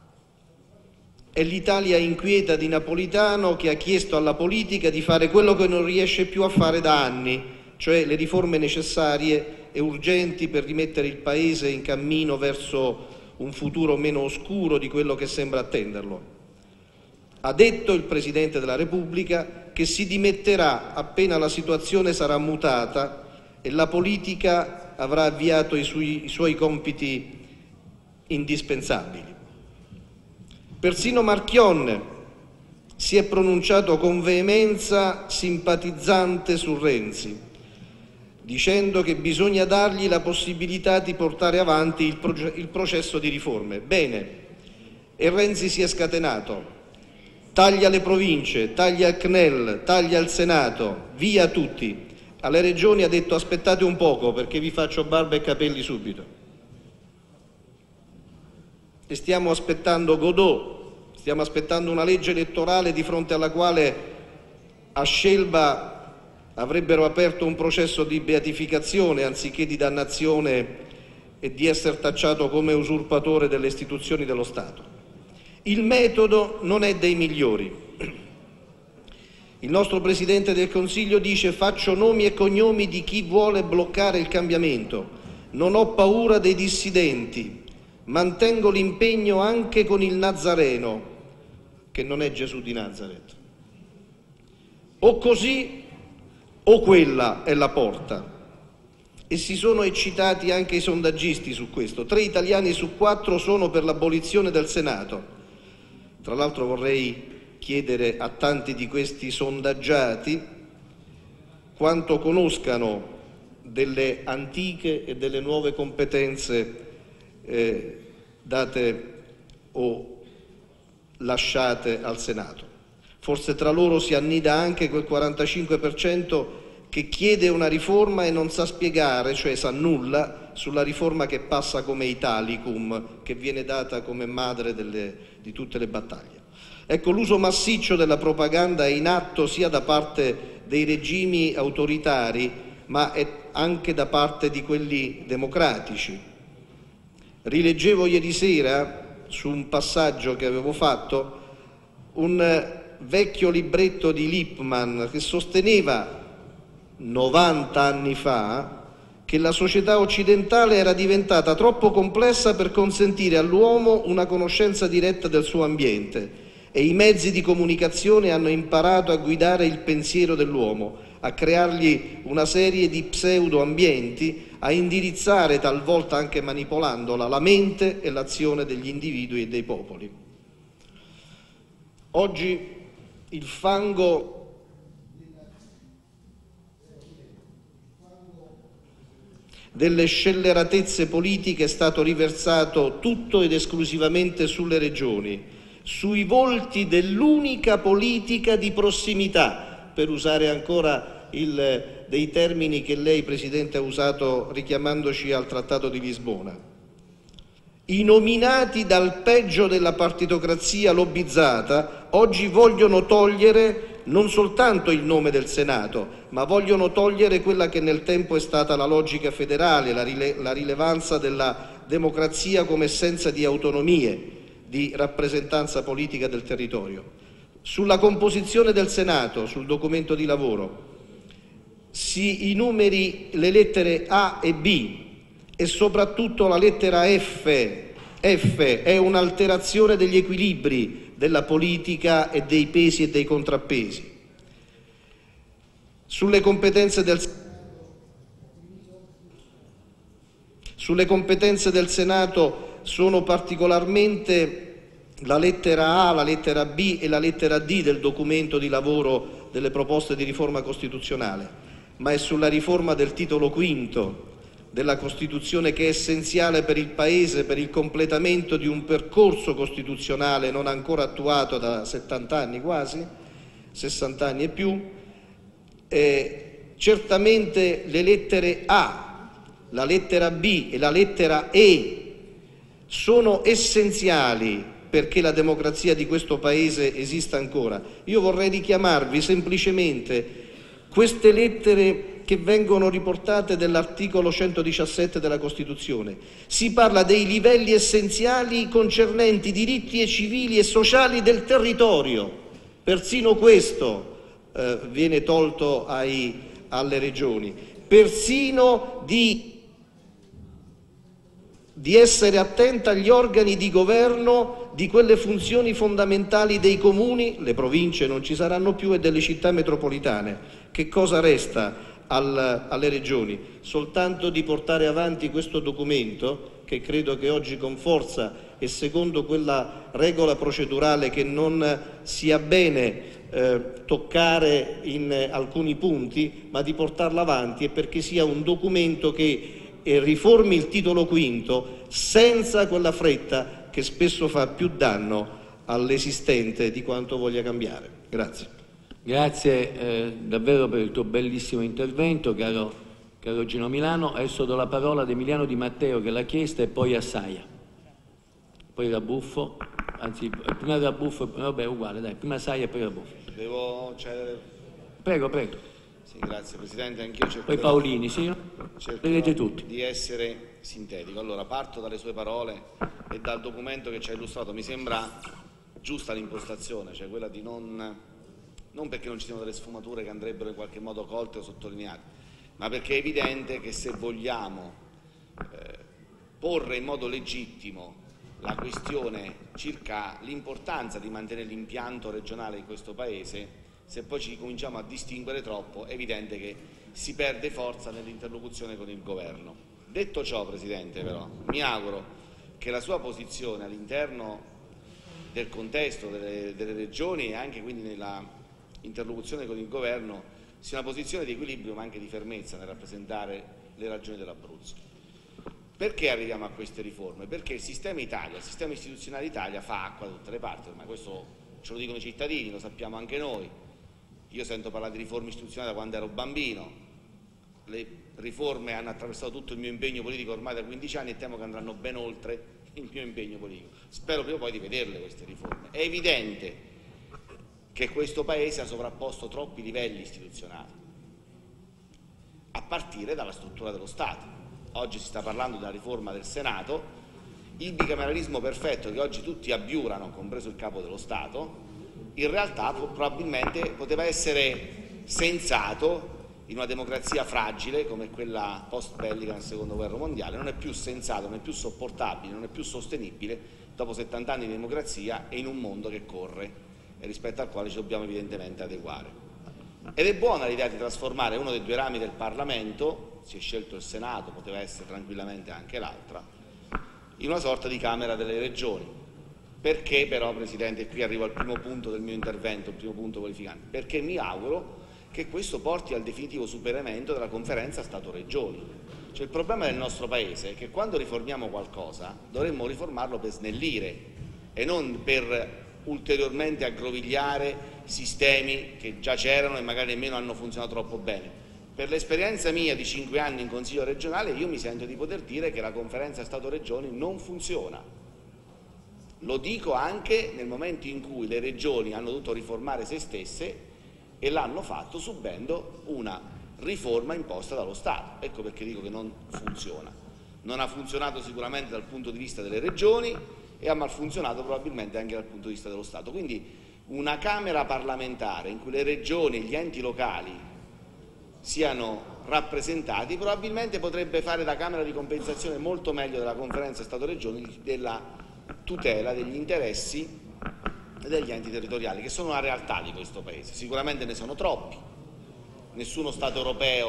E: È l'Italia inquieta di Napolitano che ha chiesto alla politica di fare quello che non riesce più a fare da anni, cioè le riforme necessarie e urgenti per rimettere il Paese in cammino verso un futuro meno oscuro di quello che sembra attenderlo. Ha detto il Presidente della Repubblica che si dimetterà appena la situazione sarà mutata e la politica avrà avviato i suoi compiti indispensabili. Persino Marchionne si è pronunciato con veemenza simpatizzante su Renzi, dicendo che bisogna dargli la possibilità di portare avanti il processo di riforme. Bene, e Renzi si è scatenato. Taglia le province, taglia il CNEL, taglia il Senato, via tutti. Alle regioni ha detto aspettate un poco perché vi faccio barba e capelli subito. E stiamo aspettando Godot, stiamo aspettando una legge elettorale di fronte alla quale a Scelba avrebbero aperto un processo di beatificazione anziché di dannazione e di essere tacciato come usurpatore delle istituzioni dello Stato. Il metodo non è dei migliori. Il nostro Presidente del Consiglio dice faccio nomi e cognomi di chi vuole bloccare il cambiamento, non ho paura dei dissidenti, mantengo l'impegno anche con il Nazareno, che non è Gesù di Nazaret. O così o quella è la porta. E si sono eccitati anche i sondaggisti su questo. 3 italiani su 4 sono per l'abolizione del Senato. Tra l'altro vorrei chiedere a tanti di questi sondaggiati quanto conoscano delle antiche e delle nuove competenze date o lasciate al Senato. Forse tra loro si annida anche quel 45% che chiede una riforma e non sa spiegare, cioè sa nulla sulla riforma che passa come Italicum, che viene data come madre di tutte le battaglie. Ecco, l'uso massiccio della propaganda è in atto sia da parte dei regimi autoritari, ma è anche da parte di quelli democratici. Rileggevo ieri sera, su un passaggio che avevo fatto, un vecchio libretto di Lippmann che sosteneva 90 anni fa che la società occidentale era diventata troppo complessa per consentire all'uomo una conoscenza diretta del suo ambiente e i mezzi di comunicazione hanno imparato a guidare il pensiero dell'uomo, a creargli una serie di pseudo-ambienti, a indirizzare, talvolta anche manipolandola, la mente e l'azione degli individui e dei popoli. Oggi il fango delle scelleratezze politiche è stato riversato tutto ed esclusivamente sulle regioni, sui volti dell'unica politica di prossimità, per usare ancora dei termini che lei, Presidente, ha usato richiamandoci al Trattato di Lisbona. I nominati dal peggio della partitocrazia lobbizzata oggi vogliono togliere non soltanto il nome del Senato, ma vogliono togliere quella che nel tempo è stata la logica federale, la rilevanza della democrazia come essenza di autonomie, di rappresentanza politica del territorio. Sulla composizione del Senato, sul documento di lavoro, i numeri, le lettere A e B e soprattutto la lettera F è un'alterazione degli equilibri della politica e dei pesi e dei contrappesi. Sulle competenze del Senato sono particolarmente la lettera A, la lettera B e la lettera D del documento di lavoro delle proposte di riforma costituzionale, ma è sulla riforma del titolo V della Costituzione, che è essenziale per il Paese, per il completamento di un percorso costituzionale non ancora attuato da 70 anni quasi, 60 anni e più. Certamente le lettere A, la lettera B e la lettera E sono essenziali perché la democrazia di questo Paese esista ancora. Io vorrei richiamarvi semplicemente queste lettere che vengono riportate dall'articolo 117 della Costituzione. Si parla dei livelli essenziali concernenti i diritti civili e sociali del territorio. Persino questo viene tolto alle regioni. Persino di essere attenta agli organi di governo di quelle funzioni fondamentali dei comuni, le province non ci saranno più, e delle città metropolitane. Che cosa resta alle regioni? Soltanto di portare avanti questo documento, che credo che oggi con forza e secondo quella regola procedurale che non sia bene toccare in alcuni punti, ma di portarla avanti, e perché sia un documento che riformi il titolo V senza quella fretta che spesso fa più danno all'esistente di quanto voglia cambiare. Grazie.
B: Grazie davvero per il tuo bellissimo intervento, caro Gino Milano. Adesso do la parola ad Emiliano Di Matteo che l'ha chiesta, e poi a Saia, poi Rabuffo, anzi prima Rabuffo, vabbè uguale, dai, prima Saia e poi Rabuffo.
F: Prego.
B: Sì,
F: grazie Presidente, anch'io cerco
B: poi Paolini, sì, vedete tutti.
F: di essere sintetico. Allora, parto dalle sue parole e dal documento che ci ha illustrato. Mi sembra giusta l'impostazione, cioè quella di non perché non ci siano delle sfumature che andrebbero in qualche modo colte o sottolineate, ma perché è evidente che se vogliamo porre in modo legittimo la questione circa l'importanza di mantenere l'impianto regionale in questo Paese, se poi ci cominciamo a distinguere troppo, è evidente che si perde forza nell'interlocuzione con il governo. Detto ciò, Presidente, però, mi auguro che la sua posizione all'interno del contesto delle regioni e anche quindi nella interlocuzione con il governo sia una posizione di equilibrio ma anche di fermezza nel rappresentare le ragioni dell'Abruzzo. Perché arriviamo a queste riforme? Perché il sistema Italia, il sistema istituzionale Italia fa acqua da tutte le parti, ma questo ce lo dicono i cittadini, lo sappiamo anche noi. Io sento parlare di riforme istituzionali da quando ero bambino, le riforme hanno attraversato tutto il mio impegno politico ormai da 15 anni e temo che andranno ben oltre il mio impegno politico. Spero prima o poi di vederle queste riforme. È evidente che questo Paese ha sovrapposto troppi livelli istituzionali, a partire dalla struttura dello Stato. Oggi si sta parlando della riforma del Senato, il bicameralismo perfetto che oggi tutti abiurano, compreso il Capo dello Stato, in realtà probabilmente poteva essere sensato in una democrazia fragile come quella post-bellica nel Secondo Guerra Mondiale. Non è più sensato, non è più sopportabile, non è più sostenibile dopo 70 anni di democrazia e in un mondo che corre e rispetto al quale ci dobbiamo evidentemente adeguare. Ed è buona l'idea di trasformare uno dei due rami del Parlamento, si è scelto il Senato, poteva essere tranquillamente anche l'altra, in una sorta di Camera delle Regioni. Perché però, Presidente, e qui arrivo al primo punto del mio intervento, il primo punto qualificante, perché mi auguro che questo porti al definitivo superamento della conferenza Stato-Regioni. Cioè il problema del nostro Paese è che quando riformiamo qualcosa dovremmo riformarlo per snellire e non per ulteriormente aggrovigliare sistemi che già c'erano e magari nemmeno hanno funzionato troppo bene. Per l'esperienza mia di 5 anni in Consiglio regionale io mi sento di poter dire che la conferenza Stato-Regioni non funziona. Lo dico anche nel momento in cui le regioni hanno dovuto riformare se stesse e l'hanno fatto subendo una riforma imposta dallo Stato. Ecco perché dico che non funziona. Non ha funzionato sicuramente dal punto di vista delle regioni e ha malfunzionato probabilmente anche dal punto di vista dello Stato. Quindi una Camera parlamentare in cui le regioni e gli enti locali siano rappresentati probabilmente potrebbe fare da Camera di compensazione molto meglio della conferenza Stato-Regioni della tutela degli interessi degli enti territoriali, che sono una realtà di questo Paese. Sicuramente ne sono troppi, nessuno Stato europeo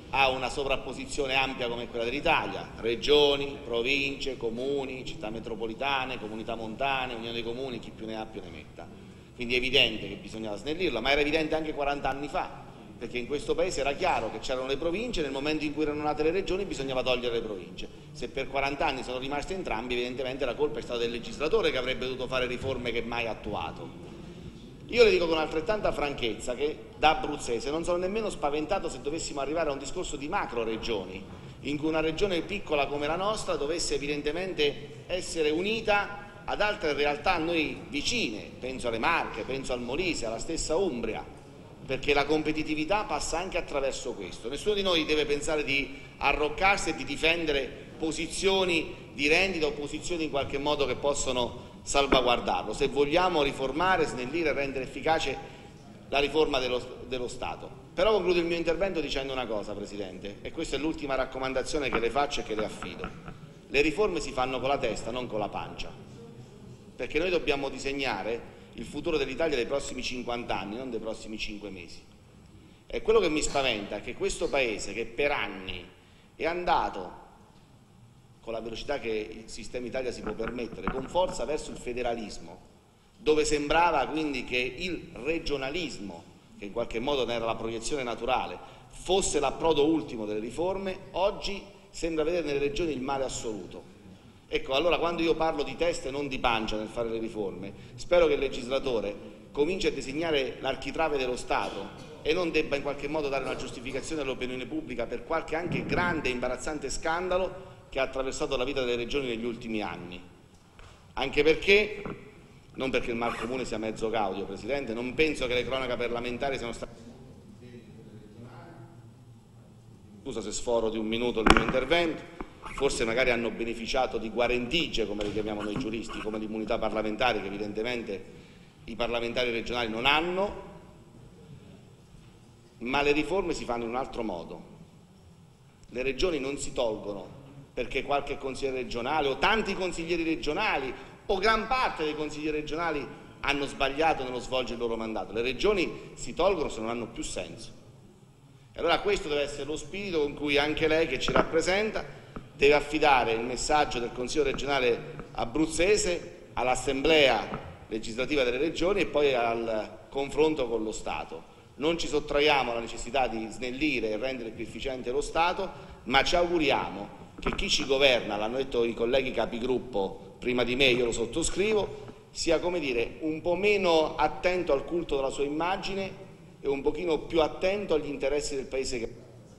F: ha una sovrapposizione ampia come quella dell'Italia, regioni, province, comuni, città metropolitane, comunità montane, unione dei comuni, chi più ne ha più ne metta. Quindi è evidente che bisognava snellirla, ma era evidente anche 40 anni fa, perché in questo Paese era chiaro che c'erano le province, nel momento in cui erano nate le regioni bisognava togliere le province. Se per 40 anni sono rimaste entrambi, evidentemente la colpa è stata del legislatore, che avrebbe dovuto fare riforme che mai ha attuato. Io le dico con altrettanta franchezza che da abruzzese non sono nemmeno spaventato se dovessimo arrivare a un discorso di macro regioni, in cui una regione piccola come la nostra dovesse evidentemente essere unita ad altre realtà a noi vicine, penso alle Marche, penso al Molise, alla stessa Umbria, perché la competitività passa anche attraverso questo. Nessuno di noi deve pensare di arroccarsi e di difendere posizioni di rendita o posizioni in qualche modo che possono salvaguardarlo, se vogliamo riformare, snellire e rendere efficace la riforma dello Stato. Però concludo il mio intervento dicendo una cosa, Presidente, e questa è l'ultima raccomandazione che le faccio e che le affido. Le riforme si fanno con la testa, non con la pancia, perché noi dobbiamo disegnare il futuro dell'Italia dei prossimi 50 anni, non dei prossimi 5 mesi. E quello che mi spaventa è che questo Paese, che per anni è andato con la velocità che il sistema Italia si può permettere, con forza verso il federalismo, dove sembrava quindi che il regionalismo, che in qualche modo era la proiezione naturale, fosse l'approdo ultimo delle riforme, oggi sembra vedere nelle regioni il male assoluto. Ecco, allora quando io parlo di testa e non di pancia nel fare le riforme, spero che il legislatore cominci a disegnare l'architrave dello Stato e non debba in qualche modo dare una giustificazione all'opinione pubblica per qualche anche grande e imbarazzante scandalo che ha attraversato la vita delle regioni negli ultimi anni. Anche perché, non perché il mal comune sia mezzo gaudio, Presidente, non penso che le cronache parlamentari siano state... Scusa se sforo di un minuto il mio intervento, forse magari hanno beneficiato di guarentigie, come le chiamiamo noi giuristi, come di immunità parlamentari, che evidentemente i parlamentari regionali non hanno, ma le riforme si fanno in un altro modo. Le regioni non si tolgono perché qualche consigliere regionale o tanti consiglieri regionali o gran parte dei consiglieri regionali hanno sbagliato nello svolgere il loro mandato. Le regioni si tolgono se non hanno più senso. E allora questo deve essere lo spirito con cui anche lei, che ci rappresenta, deve affidare il messaggio del Consiglio regionale abruzzese all'Assemblea legislativa delle regioni e poi al confronto con lo Stato. Non ci sottraiamo alla necessità di snellire e rendere più efficiente lo Stato, ma ci auguriamo che chi ci governa, l'hanno detto i colleghi capigruppo prima di me, io lo sottoscrivo, sia, come dire, un po' meno attento al culto della sua immagine e un pochino più attento agli interessi del Paese che...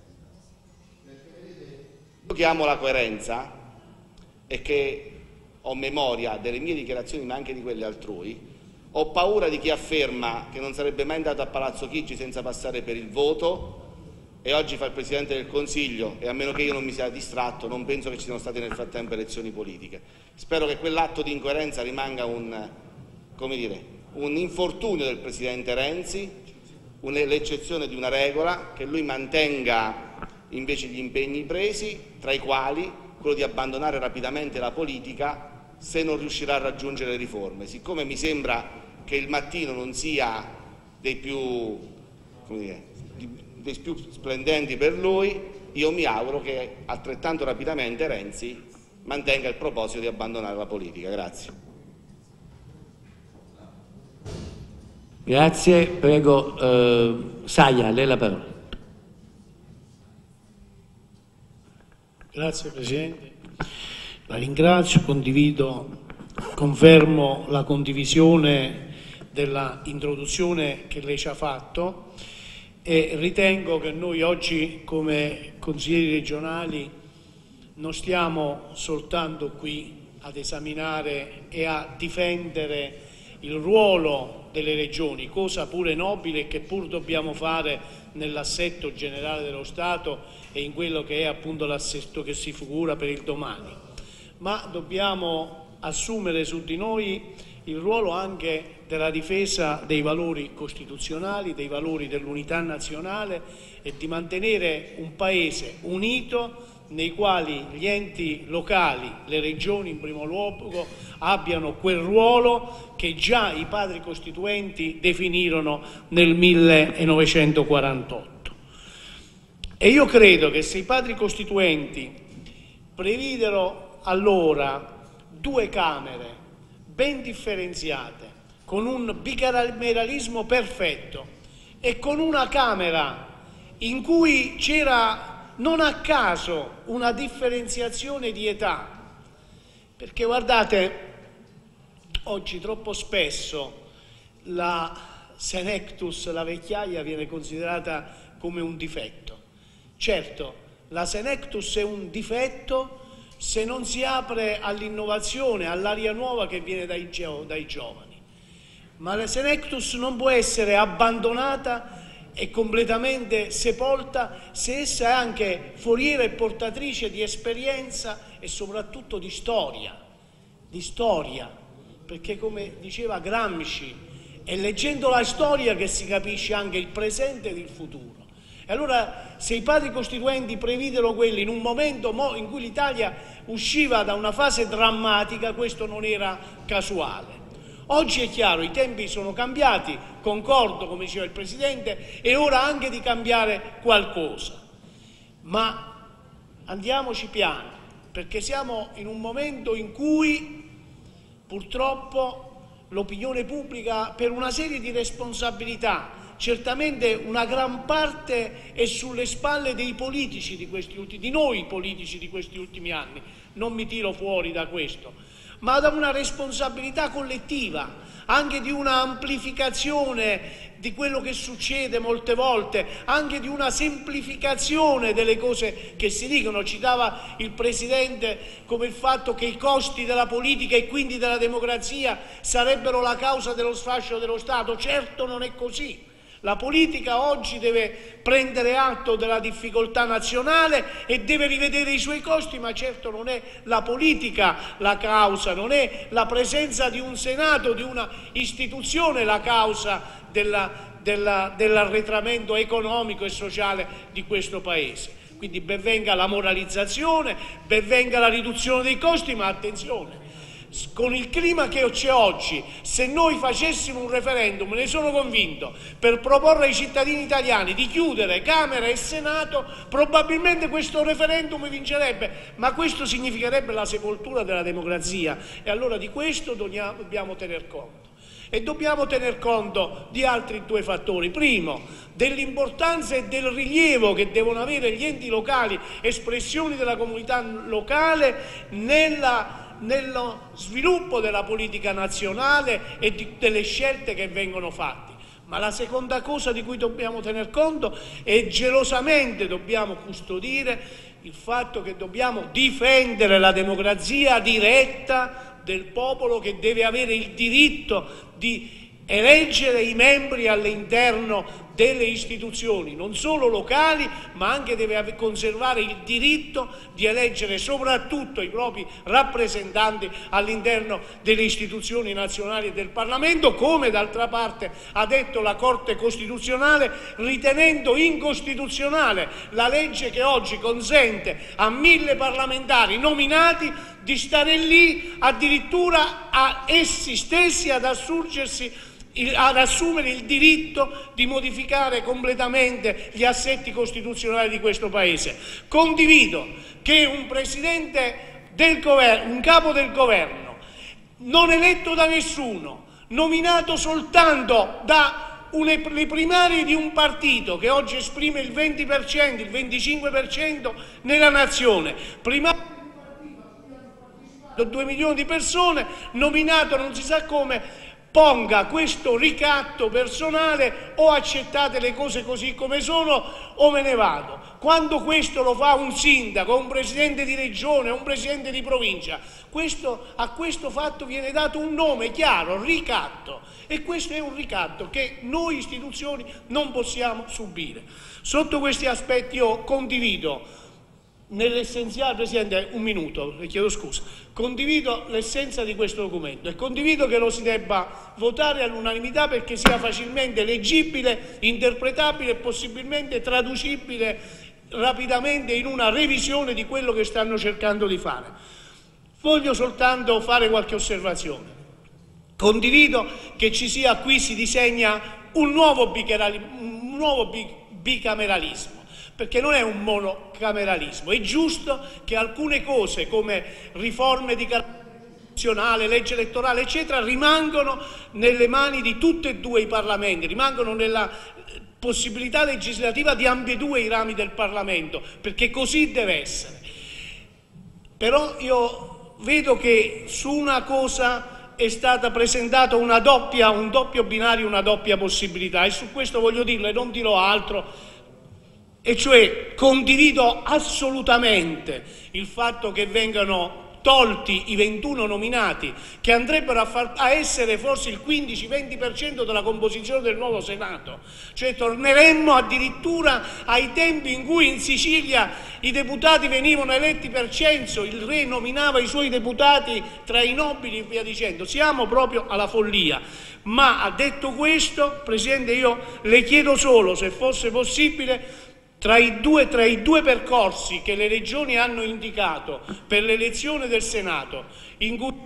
F: Io che amo la coerenza e che ho memoria delle mie dichiarazioni ma anche di quelle altrui, ho paura di chi afferma che non sarebbe mai andato a Palazzo Chigi senza passare per il voto e oggi fa il Presidente del Consiglio e a meno che io non mi sia distratto non penso che ci siano state nel frattempo elezioni politiche. Spero che quell'atto di incoerenza rimanga un infortunio del Presidente Renzi, l'eccezione di una regola, che lui mantenga invece gli impegni presi, tra i quali quello di abbandonare rapidamente la politica se non riuscirà a raggiungere le riforme. Siccome mi sembra che il mattino non sia dei più splendenti per lui, io mi auguro che altrettanto rapidamente Renzi mantenga il proposito di abbandonare la politica. Grazie.
B: Grazie, prego Saia, lei la parola.
C: Grazie Presidente, la ringrazio, confermo la condivisione della introduzione che lei ci ha fatto e ritengo che noi oggi come consiglieri regionali non stiamo soltanto qui ad esaminare e a difendere il ruolo delle regioni, cosa pure nobile che pur dobbiamo fare nell'assetto generale dello Stato e in quello che è appunto l'assetto che si figura per il domani, ma dobbiamo assumere su di noi il ruolo anche della difesa dei valori costituzionali, dei valori dell'unità nazionale e di mantenere un Paese unito nei quali gli enti locali, le regioni in primo luogo, abbiano quel ruolo che già i padri costituenti definirono nel 1948. E io credo che se i padri costituenti previdero allora 2 Camere ben differenziate, con un bicameralismo perfetto e con una Camera in cui c'era non a caso una differenziazione di età, perché guardate, oggi troppo spesso la senectus, la vecchiaia, viene considerata come un difetto. Certo, la senectus è un difetto se non si apre all'innovazione, all'aria nuova che viene dai giovani. Ma la senectus non può essere abbandonata e completamente sepolta se essa è anche foriera e portatrice di esperienza e soprattutto di storia, perché come diceva Gramsci, è leggendo la storia che si capisce anche il presente ed il futuro. E allora se i padri costituenti previdero quelli in un momento in cui l'Italia usciva da una fase drammatica, questo non era casuale. Oggi è chiaro, i tempi sono cambiati, concordo, come diceva il Presidente, è ora anche di cambiare qualcosa. Ma andiamoci piano, perché siamo in un momento in cui purtroppo l'opinione pubblica, per una serie di responsabilità, certamente una gran parte è sulle spalle dei politici di noi politici di questi ultimi anni, non mi tiro fuori da questo, ma da una responsabilità collettiva, anche di una amplificazione di quello che succede molte volte, anche di una semplificazione delle cose che si dicono. Citava il Presidente come il fatto che i costi della politica e quindi della democrazia sarebbero la causa dello sfascio dello Stato. Certo non è così. La politica oggi deve prendere atto della difficoltà nazionale e deve rivedere i suoi costi, ma certo non è la politica la causa, non è la presenza di un Senato, di una istituzione la causa dell'arretramento economico e sociale di questo Paese. Quindi ben venga la moralizzazione, ben venga la riduzione dei costi, ma attenzione, con il clima che c'è oggi, se noi facessimo un referendum, ne sono convinto, per proporre ai cittadini italiani di chiudere Camera e Senato, probabilmente questo referendum vincerebbe, ma questo significherebbe la sepoltura della democrazia e allora di questo dobbiamo tener conto. E dobbiamo tener conto di altri 2 fattori. Primo, dell'importanza e del rilievo che devono avere gli enti locali, espressioni della comunità locale, nello sviluppo della politica nazionale e delle scelte che vengono fatte. Ma la seconda cosa di cui dobbiamo tener conto e gelosamente dobbiamo custodire il fatto che dobbiamo difendere la democrazia diretta del popolo, che deve avere il diritto di eleggere i membri all'interno delle istituzioni, non solo locali, ma anche deve conservare il diritto di eleggere soprattutto i propri rappresentanti all'interno delle istituzioni nazionali e del Parlamento, come d'altra parte ha detto la Corte Costituzionale, ritenendo incostituzionale la legge che oggi consente a 1000 parlamentari nominati di stare lì addirittura a essi stessi ad assumere il diritto di modificare completamente gli assetti costituzionali di questo Paese. Condivido che un Presidente del Governo, un Capo del Governo, non eletto da nessuno, nominato soltanto le primarie di un partito che oggi esprime il 20%, il 25% nella nazione, primarie 2 milioni di persone, nominato non si sa come, ponga questo ricatto personale: o accettate le cose così come sono o me ne vado. Quando questo lo fa un sindaco, un presidente di regione, un presidente di provincia, a questo fatto viene dato un nome chiaro: ricatto. E questo è un ricatto che noi istituzioni non possiamo subire. Sotto questi aspetti io condivido nell'essenziale, Presidente, un minuto, le chiedo scusa, condivido l'essenza di questo documento e condivido che lo si debba votare all'unanimità perché sia facilmente leggibile, interpretabile e possibilmente traducibile rapidamente in una revisione di quello che stanno cercando di fare. Voglio soltanto fare qualche osservazione. Condivido che ci sia, qui si disegna un nuovo bicameralismo, perché non è un monocameralismo. È giusto che alcune cose come riforme di carattere costituzionale, legge elettorale, eccetera, rimangono nelle mani di tutti e due i Parlamenti, rimangono nella possibilità legislativa di ambedue i rami del Parlamento, perché così deve essere. Però io vedo che su una cosa è stata presentata un doppio binario, una doppia possibilità, e su questo voglio dirlo e non dirò altro, e cioè condivido assolutamente il fatto che vengano tolti i 21 nominati, che andrebbero a essere forse il 15-20% della composizione del nuovo Senato. Cioè torneremmo addirittura ai tempi in cui in Sicilia i deputati venivano eletti per censo, il re nominava i suoi deputati tra i nobili e via dicendo. Siamo proprio alla follia. Ma detto questo, Presidente, io le chiedo solo, se fosse possibile, tra i due percorsi che le regioni hanno indicato per l'elezione del Senato, in cui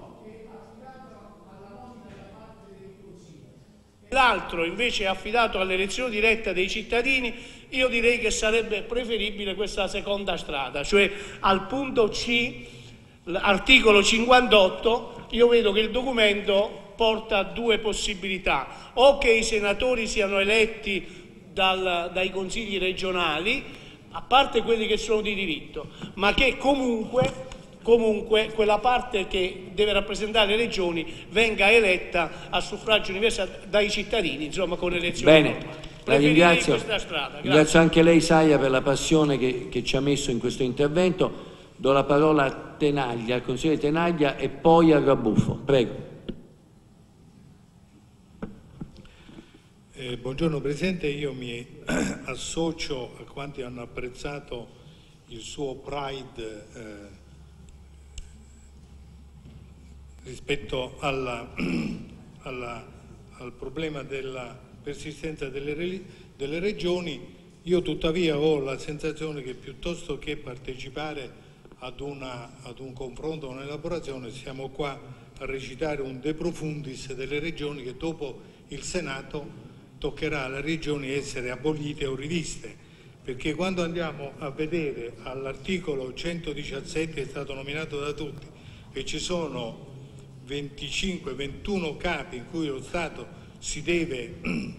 C: l'altro invece è affidato all'elezione diretta dei cittadini, io direi che sarebbe preferibile questa seconda strada, cioè al punto C, l'articolo 58, io vedo che il documento porta due possibilità: o che i senatori siano eletti dai consigli regionali, a parte quelli che sono di diritto, ma che comunque quella parte che deve rappresentare le regioni venga eletta a suffragio universale dai cittadini, insomma con elezioni.
B: Bene, la ringrazio.
C: Questa strada.
B: Ringrazio anche lei, Saia, per la passione che ci ha messo in questo intervento. Do la parola a Tenaglia, al consigliere Tenaglia, e poi a Rabuffo. Prego.
G: Buongiorno Presidente, io mi associo a quanti hanno apprezzato il suo pride rispetto al problema della persistenza delle regioni. Io tuttavia ho la sensazione che piuttosto che partecipare ad un confronto, a un'elaborazione, siamo qua a recitare un de profundis delle regioni, che dopo il Senato toccherà alle regioni essere abolite o riviste, perché quando andiamo a vedere all'articolo 117, che è stato nominato da tutti, che ci sono 25-21 capi in cui lo Stato si deve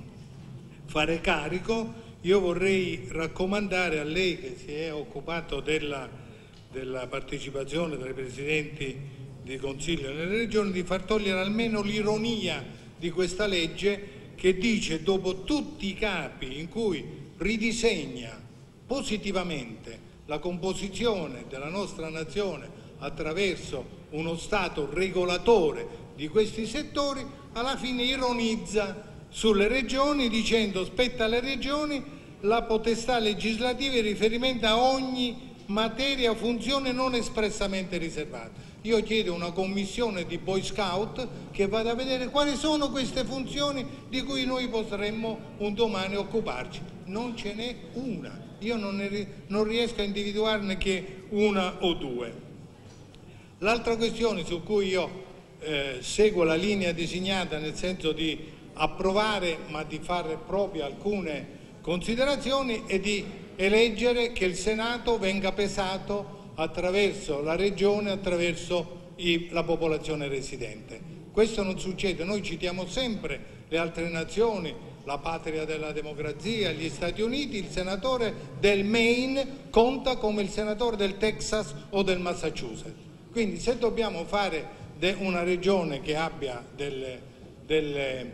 G: fare carico, io vorrei raccomandare a lei, che si è occupato della partecipazione dei presidenti di consiglio nelle regioni, di far togliere almeno l'ironia di questa legge, che dice, dopo tutti i capi in cui ridisegna positivamente la composizione della nostra nazione attraverso uno Stato regolatore di questi settori, alla fine ironizza sulle regioni dicendo: spetta alle regioni la potestà legislativa in riferimento a ogni materia o funzione non espressamente riservata. Io chiedo una commissione di Boy Scout che vada a vedere quali sono queste funzioni di cui noi potremmo un domani occuparci. Non ce n'è una, io non riesco a individuarne che una o due. L'altra questione su cui io seguo la linea designata, nel senso di approvare ma di fare proprie alcune considerazioni, è di eleggere che il Senato venga pesato attraverso la regione, attraverso la popolazione residente. Questo non succede, noi citiamo sempre le altre nazioni, la patria della democrazia, gli Stati Uniti, il senatore del Maine conta come il senatore del Texas o del Massachusetts. Quindi se dobbiamo fare una regione che abbia delle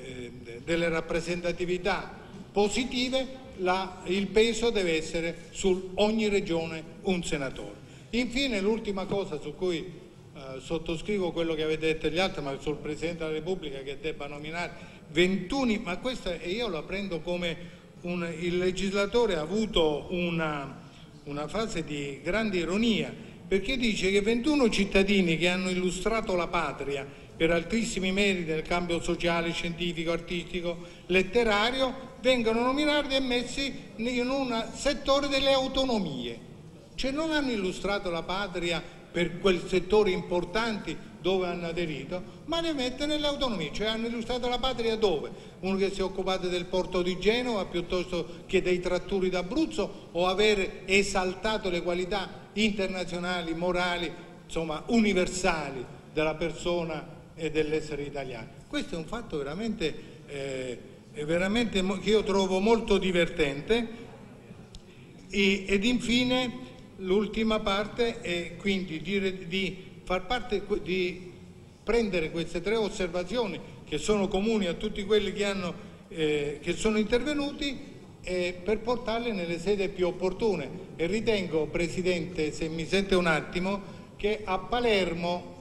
G: rappresentatività positive, il peso deve essere su ogni regione un senatore. Infine, l'ultima cosa su cui sottoscrivo quello che avete detto gli altri, ma sul Presidente della Repubblica che debba nominare 21, ma questa io la prendo come il legislatore ha avuto una fase di grande ironia, perché dice che 21 cittadini che hanno illustrato la patria per altissimi meriti nel campo sociale, scientifico, artistico, letterario, vengono nominati e messi in un settore delle autonomie. Cioè non hanno illustrato la patria per quei settori importanti dove hanno aderito, ma le mette nelle autonomie, cioè hanno illustrato la patria dove? Uno che si è occupato del porto di Genova piuttosto che dei tratturi d'Abruzzo, o aver esaltato le qualità internazionali, morali, insomma universali della persona e dell'essere italiano. Questo è un fatto veramente che io trovo molto divertente. Ed infine l'ultima parte è quindi di far parte, di prendere queste 3 osservazioni che sono comuni a tutti quelli che sono intervenuti, per portarle nelle sedi più opportune. E ritengo, Presidente, se mi sente un attimo, che a Palermo,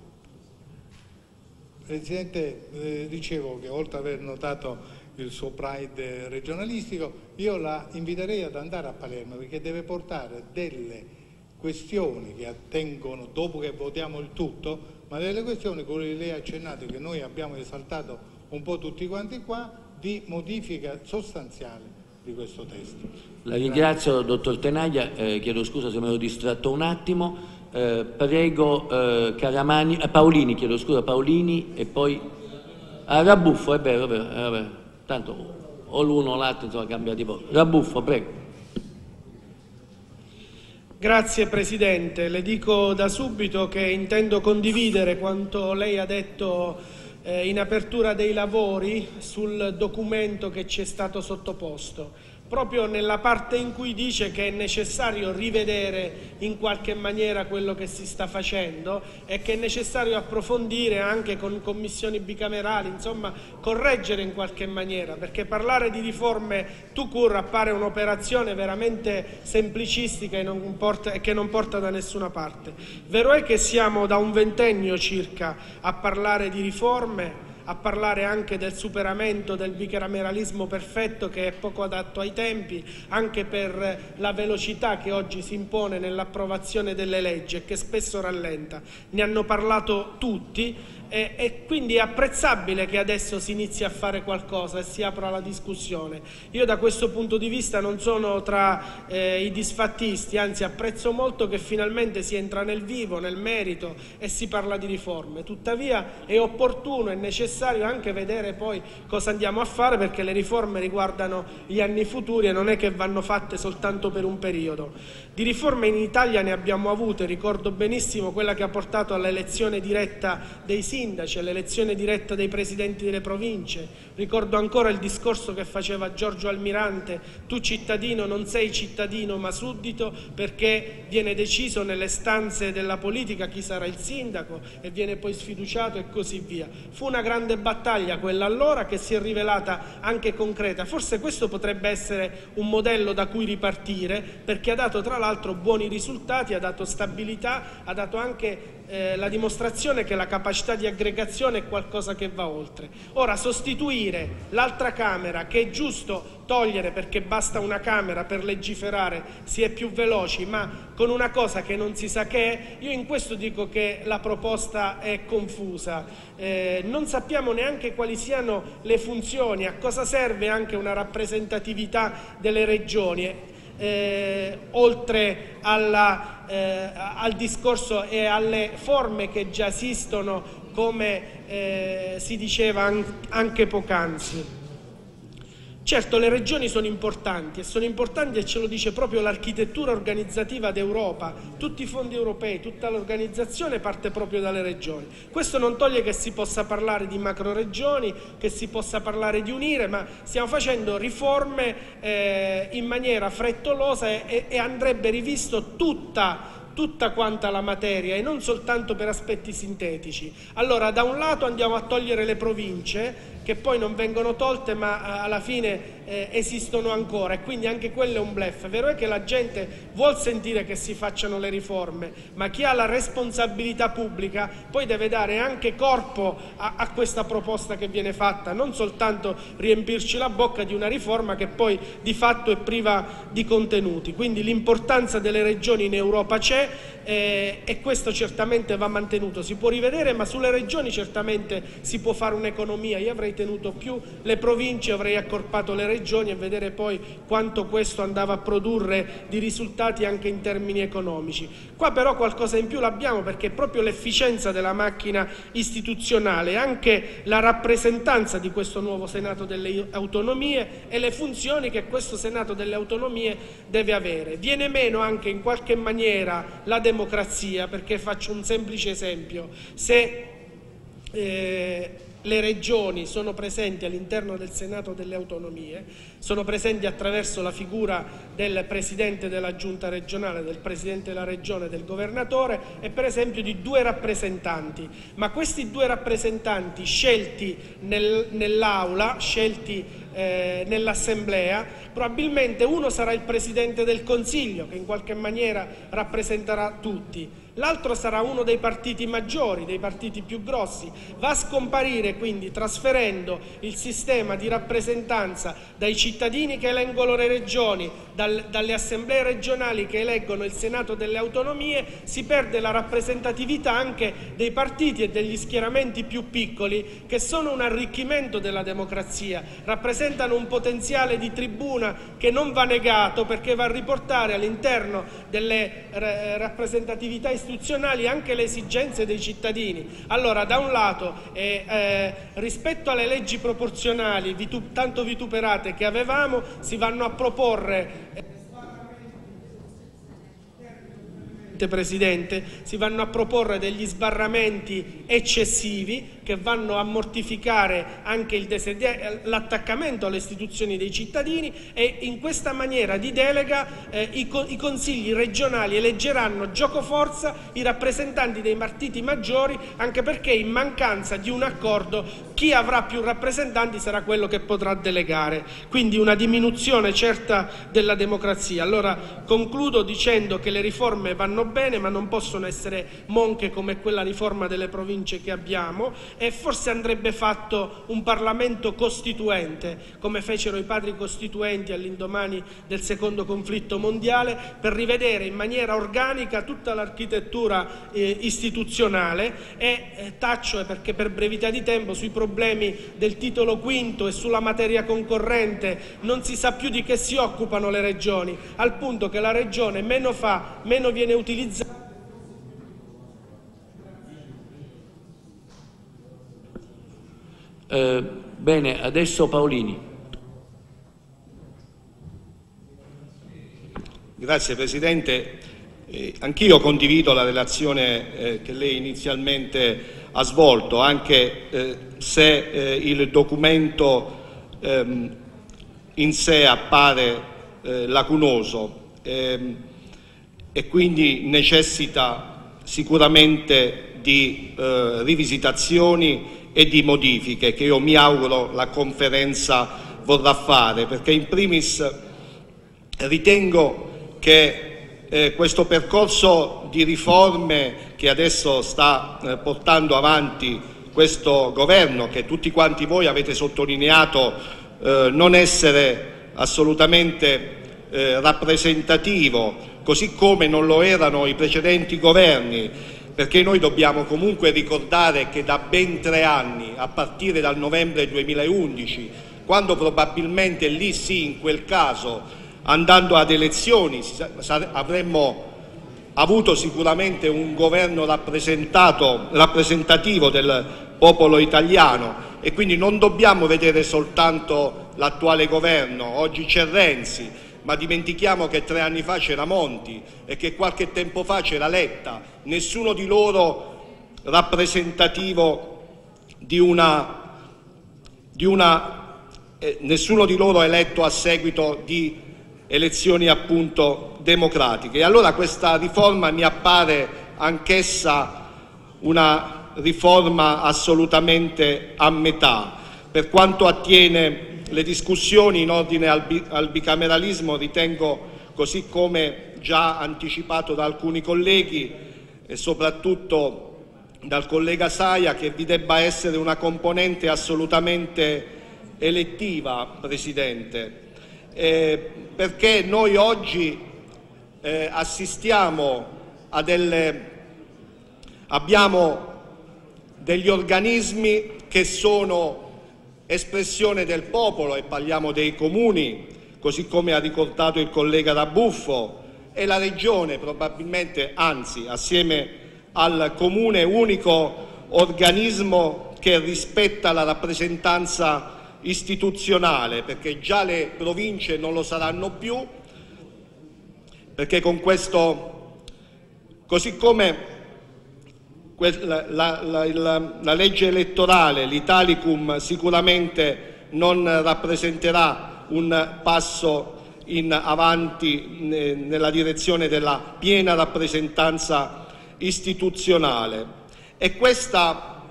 G: Presidente, dicevo che oltre ad aver notato il suo pride regionalistico, io la inviterei ad andare a Palermo, perché deve portare delle questioni che attengono, dopo che votiamo il tutto, ma delle questioni, come lei ha accennato, che noi abbiamo esaltato un po' tutti quanti qua, di modifica sostanziale di questo testo.
B: La ringrazio, dottor Tenaglia, chiedo scusa se mi ero distratto un attimo. Prego Paolini, chiedo scusa, Paolini e poi Rabuffo, è vero, tanto o l'uno o l'altro, insomma, cambia di poco. Rabuffo, prego.
C: Grazie Presidente, le dico da subito che intendo condividere quanto lei ha detto in apertura dei lavori sul documento che ci è stato sottoposto, proprio nella parte in cui dice che è necessario rivedere in qualche maniera quello che si sta facendo e che è necessario approfondire anche con commissioni bicamerali, insomma correggere in qualche maniera, perché parlare di riforme tout court appare un'operazione veramente semplicistica e che non porta da nessuna parte. Vero è che siamo da un ventennio circa a parlare di riforme, a parlare anche del superamento del bicameralismo perfetto, che è poco adatto ai tempi, anche per la velocità che oggi si impone nell'approvazione delle leggi e che spesso rallenta. Ne hanno parlato tutti e quindi è apprezzabile che adesso si inizi a fare qualcosa e si apra la discussione. Io da questo punto di vista non sono tra i disfattisti, anzi apprezzo molto che finalmente si entra nel vivo, nel merito e si parla di riforme. Tuttavia è opportuno e necessario anche vedere poi cosa andiamo a fare, perché le riforme riguardano gli anni futuri e non è che vanno fatte soltanto per un periodo. Di riforme in Italia ne abbiamo avute, ricordo benissimo quella che ha portato all'elezione diretta dei sindaci, all'elezione diretta dei presidenti delle province. Ricordo ancora il discorso che faceva Giorgio Almirante: tu cittadino non sei cittadino ma suddito, perché viene deciso nelle stanze della politica chi sarà il sindaco e viene poi sfiduciato e così via. Fu una grande battaglia quella allora, che si è rivelata anche concreta. Forse questo potrebbe essere un modello da cui ripartire, perché ha dato tra l'altro buoni risultati, ha dato stabilità, ha dato anche la dimostrazione che la capacità di aggregazione è qualcosa che va oltre. Ora, sostituire l'altra Camera, che è giusto togliere perché basta una Camera per legiferare, si è più veloci, ma con una cosa che non si sa che è, io in questo dico che la proposta è confusa. Non sappiamo neanche quali siano le funzioni, a cosa serve anche una rappresentatività delle regioni. Oltre al discorso e alle forme che già esistono, come si diceva anche poc'anzi. Certo, le regioni sono importanti e ce lo dice proprio l'architettura organizzativa d'Europa. Tutti i fondi europei, tutta l'organizzazione parte proprio dalle regioni. Questo non toglie che si possa parlare di macroregioni, che si possa parlare di unire, ma stiamo facendo riforme in maniera frettolosa e andrebbe rivisto tutta quanta la materia e non soltanto per aspetti sintetici. Allora, da un lato andiamo a togliere le province, che poi non vengono tolte ma alla fine esistono ancora, e quindi anche quello è un bluff. Vero è che la gente vuol sentire che si facciano le riforme, ma chi ha la responsabilità pubblica poi deve dare anche corpo a questa proposta che viene fatta, non soltanto riempirci la bocca di una riforma che poi di fatto è priva di contenuti. Quindi l'importanza delle regioni in Europa c'è,
H: e questo certamente va mantenuto. Si può rivedere, ma sulle regioni certamente si può fare un'economia. Io avrei tenuto più le province, avrei accorpato le regioni e vedere poi quanto questo andava a produrre di risultati anche in termini economici. Qua però qualcosa in più l'abbiamo, perché proprio l'efficienza della macchina istituzionale, anche la rappresentanza di questo nuovo Senato delle Autonomie e le funzioni che questo Senato delle Autonomie deve avere. Viene meno anche in qualche maniera la democrazia, perché faccio un semplice esempio: se le regioni sono presenti all'interno del Senato delle Autonomie, sono presenti attraverso la figura del Presidente della Giunta regionale, del Presidente della Regione, del Governatore e per esempio di 2 rappresentanti, ma questi 2 rappresentanti scelti nell'Aula, scelti nell'Assemblea, probabilmente uno sarà il Presidente del Consiglio, che in qualche maniera rappresenterà tutti, l'altro sarà uno dei partiti maggiori, dei partiti più grossi. Va a scomparire quindi, trasferendo il sistema di rappresentanza dai cittadini che eleggono le regioni, dalle assemblee regionali che eleggono il Senato delle Autonomie, si perde la rappresentatività anche dei partiti e degli schieramenti più piccoli, che sono un arricchimento della democrazia, rappresentano un potenziale di tribuna che non va negato, perché va a riportare all'interno delle rappresentatività istituzionali anche le esigenze dei cittadini. Allora, da un lato, rispetto alle leggi proporzionali tanto vituperate che avevamo, si vanno a proporre Presidente, si vanno a proporre degli sbarramenti eccessivi che vanno a mortificare anche l'attaccamento alle istituzioni dei cittadini, e in questa maniera di delega i consigli regionali eleggeranno giocoforza i rappresentanti dei partiti maggiori, anche perché in mancanza di un accordo chi avrà più rappresentanti sarà quello che potrà delegare, quindi una diminuzione certa della democrazia. Allora concludo dicendo che le riforme vanno bene, ma non possono essere monche come quella riforma delle province che abbiamo, e forse andrebbe fatto un Parlamento costituente, come fecero i padri costituenti all'indomani del secondo conflitto mondiale, per rivedere in maniera organica tutta l'architettura istituzionale. E taccio, perché per brevità di tempo, sui problemi del titolo quinto e sulla materia concorrente non si sa più di che si occupano le regioni, al punto che la regione meno fa, meno viene utilizzata.
B: Bene, adesso Paolini.
I: Grazie Presidente. Anch'io condivido la relazione che lei inizialmente ha svolto, anche se il documento in sé appare lacunoso e quindi necessita sicuramente di rivisitazioni e di modifiche che io mi auguro la conferenza vorrà fare, perché in primis ritengo che questo percorso di riforme che adesso sta portando avanti questo governo, che tutti quanti voi avete sottolineato non essere assolutamente rappresentativo, così come non lo erano i precedenti governi, perché noi dobbiamo comunque ricordare che da ben 3 anni, a partire dal novembre 2011, quando probabilmente lì sì, in quel caso, andando ad elezioni, avremmo avuto sicuramente un governo rappresentativo del popolo italiano, e quindi non dobbiamo vedere soltanto l'attuale governo. Oggi c'è Renzi, ma dimentichiamo che 3 anni fa c'era Monti e che qualche tempo fa c'era Letta, nessuno di loro rappresentativo nessuno di loro eletto a seguito di elezioni appunto democratiche. E allora questa riforma mi appare anch'essa una riforma assolutamente a metà. Per quanto attiene le discussioni in ordine al bicameralismo, ritengo, così come già anticipato da alcuni colleghi e soprattutto dal collega Saia, che vi debba essere una componente assolutamente elettiva, Presidente, perché noi oggi assistiamo abbiamo degli organismi che sono espressione del popolo, e parliamo dei comuni, così come ha ricordato il collega Rabuffo, e la Regione probabilmente, anzi assieme al Comune, unico organismo che rispetta la rappresentanza istituzionale, perché già le province non lo saranno più, perché con questo, così come la legge elettorale, l'Italicum sicuramente non rappresenterà un passo in avanti nella direzione della piena rappresentanza istituzionale, e questa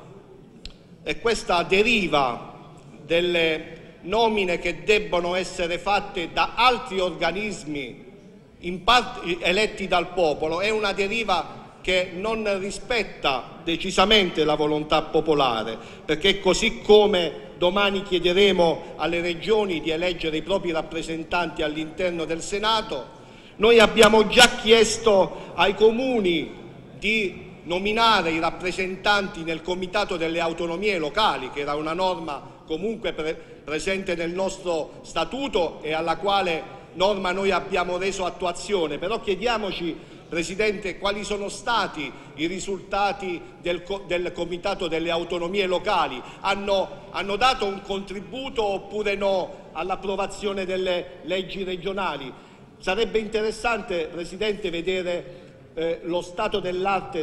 I: deriva delle nomine che debbono essere fatte da altri organismi in parte eletti dal popolo è una deriva che non rispetta decisamente la volontà popolare, perché così come domani chiederemo alle regioni di eleggere i propri rappresentanti all'interno del Senato, noi abbiamo già chiesto ai comuni di nominare i rappresentanti nel Comitato delle Autonomie Locali, che era una norma comunque presente nel nostro statuto e alla quale norma noi abbiamo reso attuazione. Però chiediamoci, Presidente, quali sono stati i risultati del Comitato delle Autonomie Locali? Hanno dato un contributo oppure no all'approvazione delle leggi regionali? Sarebbe interessante, Presidente, vedere lo stato dell'arte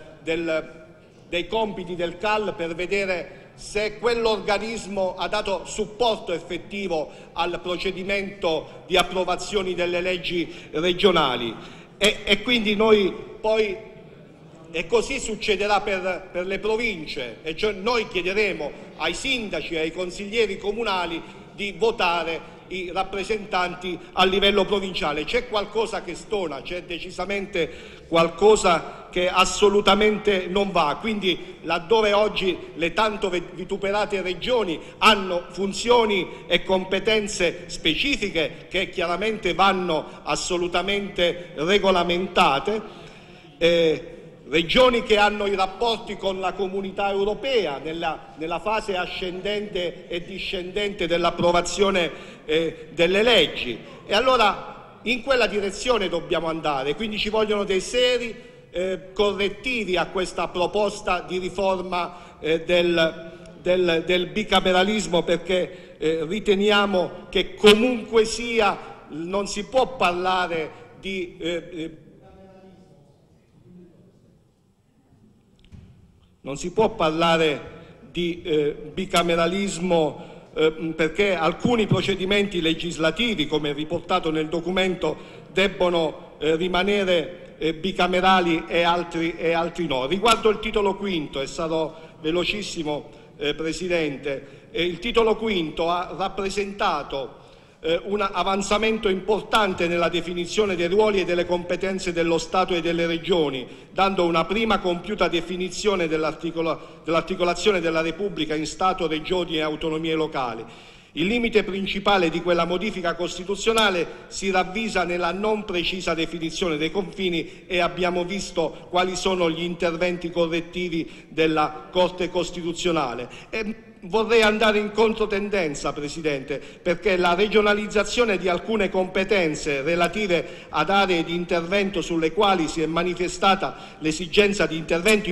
I: dei compiti del CAL, per vedere se quell'organismo ha dato supporto effettivo al procedimento di approvazione delle leggi regionali. E quindi noi poi, e così succederà per le province, e cioè noi chiederemo ai sindaci e ai consiglieri comunali di votare i rappresentanti a livello provinciale. C'è qualcosa che stona, c'è decisamente qualcosa che assolutamente non va. Quindi laddove oggi le tanto vituperate regioni hanno funzioni e competenze specifiche che chiaramente vanno assolutamente regolamentate, regioni che hanno i rapporti con la comunità europea nella fase ascendente e discendente dell'approvazione delle leggi, e allora in quella direzione dobbiamo andare. Quindi ci vogliono dei seri correttivi a questa proposta di riforma del bicameralismo, perché riteniamo che comunque sia non si può parlare di bicameralismo perché alcuni procedimenti legislativi, come riportato nel documento, debbono rimanere bicamerali e altri no. Riguardo il titolo quinto, e sarò velocissimo, Presidente, il titolo quinto ha rappresentato un avanzamento importante nella definizione dei ruoli e delle competenze dello Stato e delle Regioni, dando una prima compiuta definizione dell'articolazione della Repubblica in Stato, Regioni e autonomie locali. Il limite principale di quella modifica costituzionale si ravvisa nella non precisa definizione dei confini, e abbiamo visto quali sono gli interventi correttivi della Corte Costituzionale. Vorrei andare in controtendenza, Presidente, perché la regionalizzazione di alcune competenze relative ad aree di intervento sulle quali si è manifestata l'esigenza di interventi.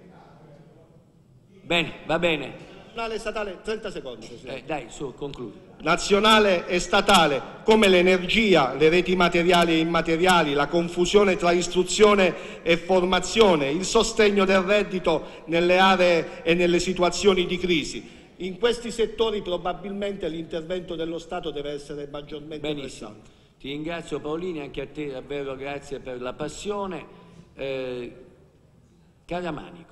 B: Bene, va bene.
I: Nazionale, statale, 30 secondi, Presidente.
B: Dai, su, concludi.
I: Nazionale e statale, come l'energia, le reti materiali e immateriali, la confusione tra istruzione e formazione, il sostegno del reddito nelle aree e nelle situazioni di crisi. In questi settori probabilmente l'intervento dello Stato deve essere maggiormente pressante.
B: Ti ringrazio Paolini, anche a te davvero grazie per la passione. Caramanico,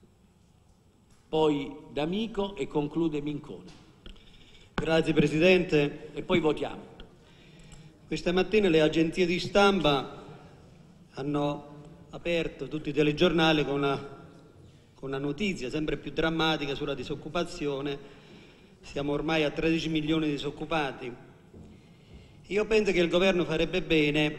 B: poi D'Amico e conclude Mincone.
J: Grazie Presidente.
B: E poi votiamo.
J: Questa mattina le agenzie di stampa hanno aperto tutti i telegiornali con una notizia sempre più drammatica sulla disoccupazione. Siamo ormai a 13 milioni di disoccupati. Io penso che il governo farebbe bene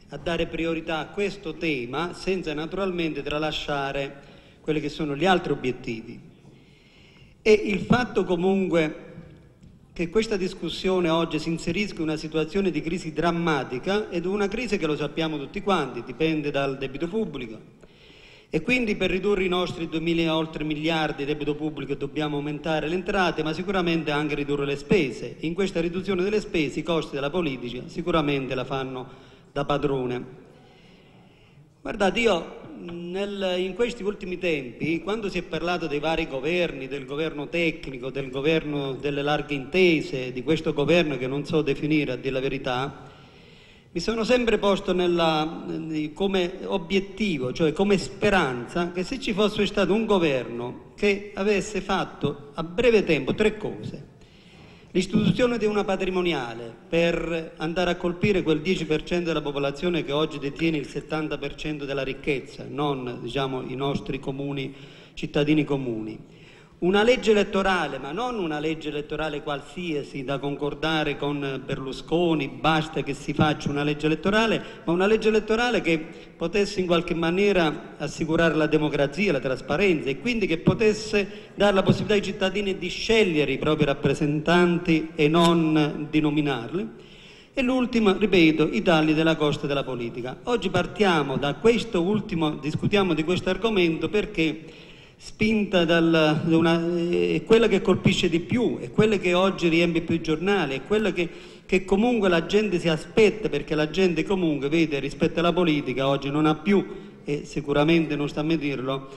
J: a dare priorità a questo tema senza naturalmente tralasciare quelli che sono gli altri obiettivi. E il fatto comunque che questa discussione oggi si inserisca in una situazione di crisi drammatica ed una crisi che lo sappiamo tutti quanti, dipende dal debito pubblico. E quindi per ridurre i nostri 2.000 oltre miliardi di debito pubblico dobbiamo aumentare le entrate, ma sicuramente anche ridurre le spese. In questa riduzione delle spese i costi della politica sicuramente la fanno da padrone. Guardate, io in questi ultimi tempi, quando si è parlato dei vari governi, del governo tecnico, del governo delle larghe intese, di questo governo che non so definire a dire la verità, mi sono sempre posto come obiettivo, cioè come speranza, che se ci fosse stato un governo che avesse fatto a breve tempo 3 cose: l'istituzione di una patrimoniale per andare a colpire quel 10% della popolazione che oggi detiene il 70% della ricchezza, non diciamo i nostri comuni, cittadini comuni. Una legge elettorale, ma non una legge elettorale qualsiasi da concordare con Berlusconi, basta che si faccia una legge elettorale, ma una legge elettorale che potesse in qualche maniera assicurare la democrazia, la trasparenza e quindi che potesse dare la possibilità ai cittadini di scegliere i propri rappresentanti e non di nominarli. E l'ultimo, ripeto, i tagli della costa della politica. Oggi partiamo da questo ultimo, discutiamo di questo argomento perché spinta è quella che colpisce di più, è quella che oggi riempie più i giornali, è quella che comunque la gente si aspetta, perché la gente comunque vede rispetto alla politica oggi non ha più, e sicuramente non sta a dirlo,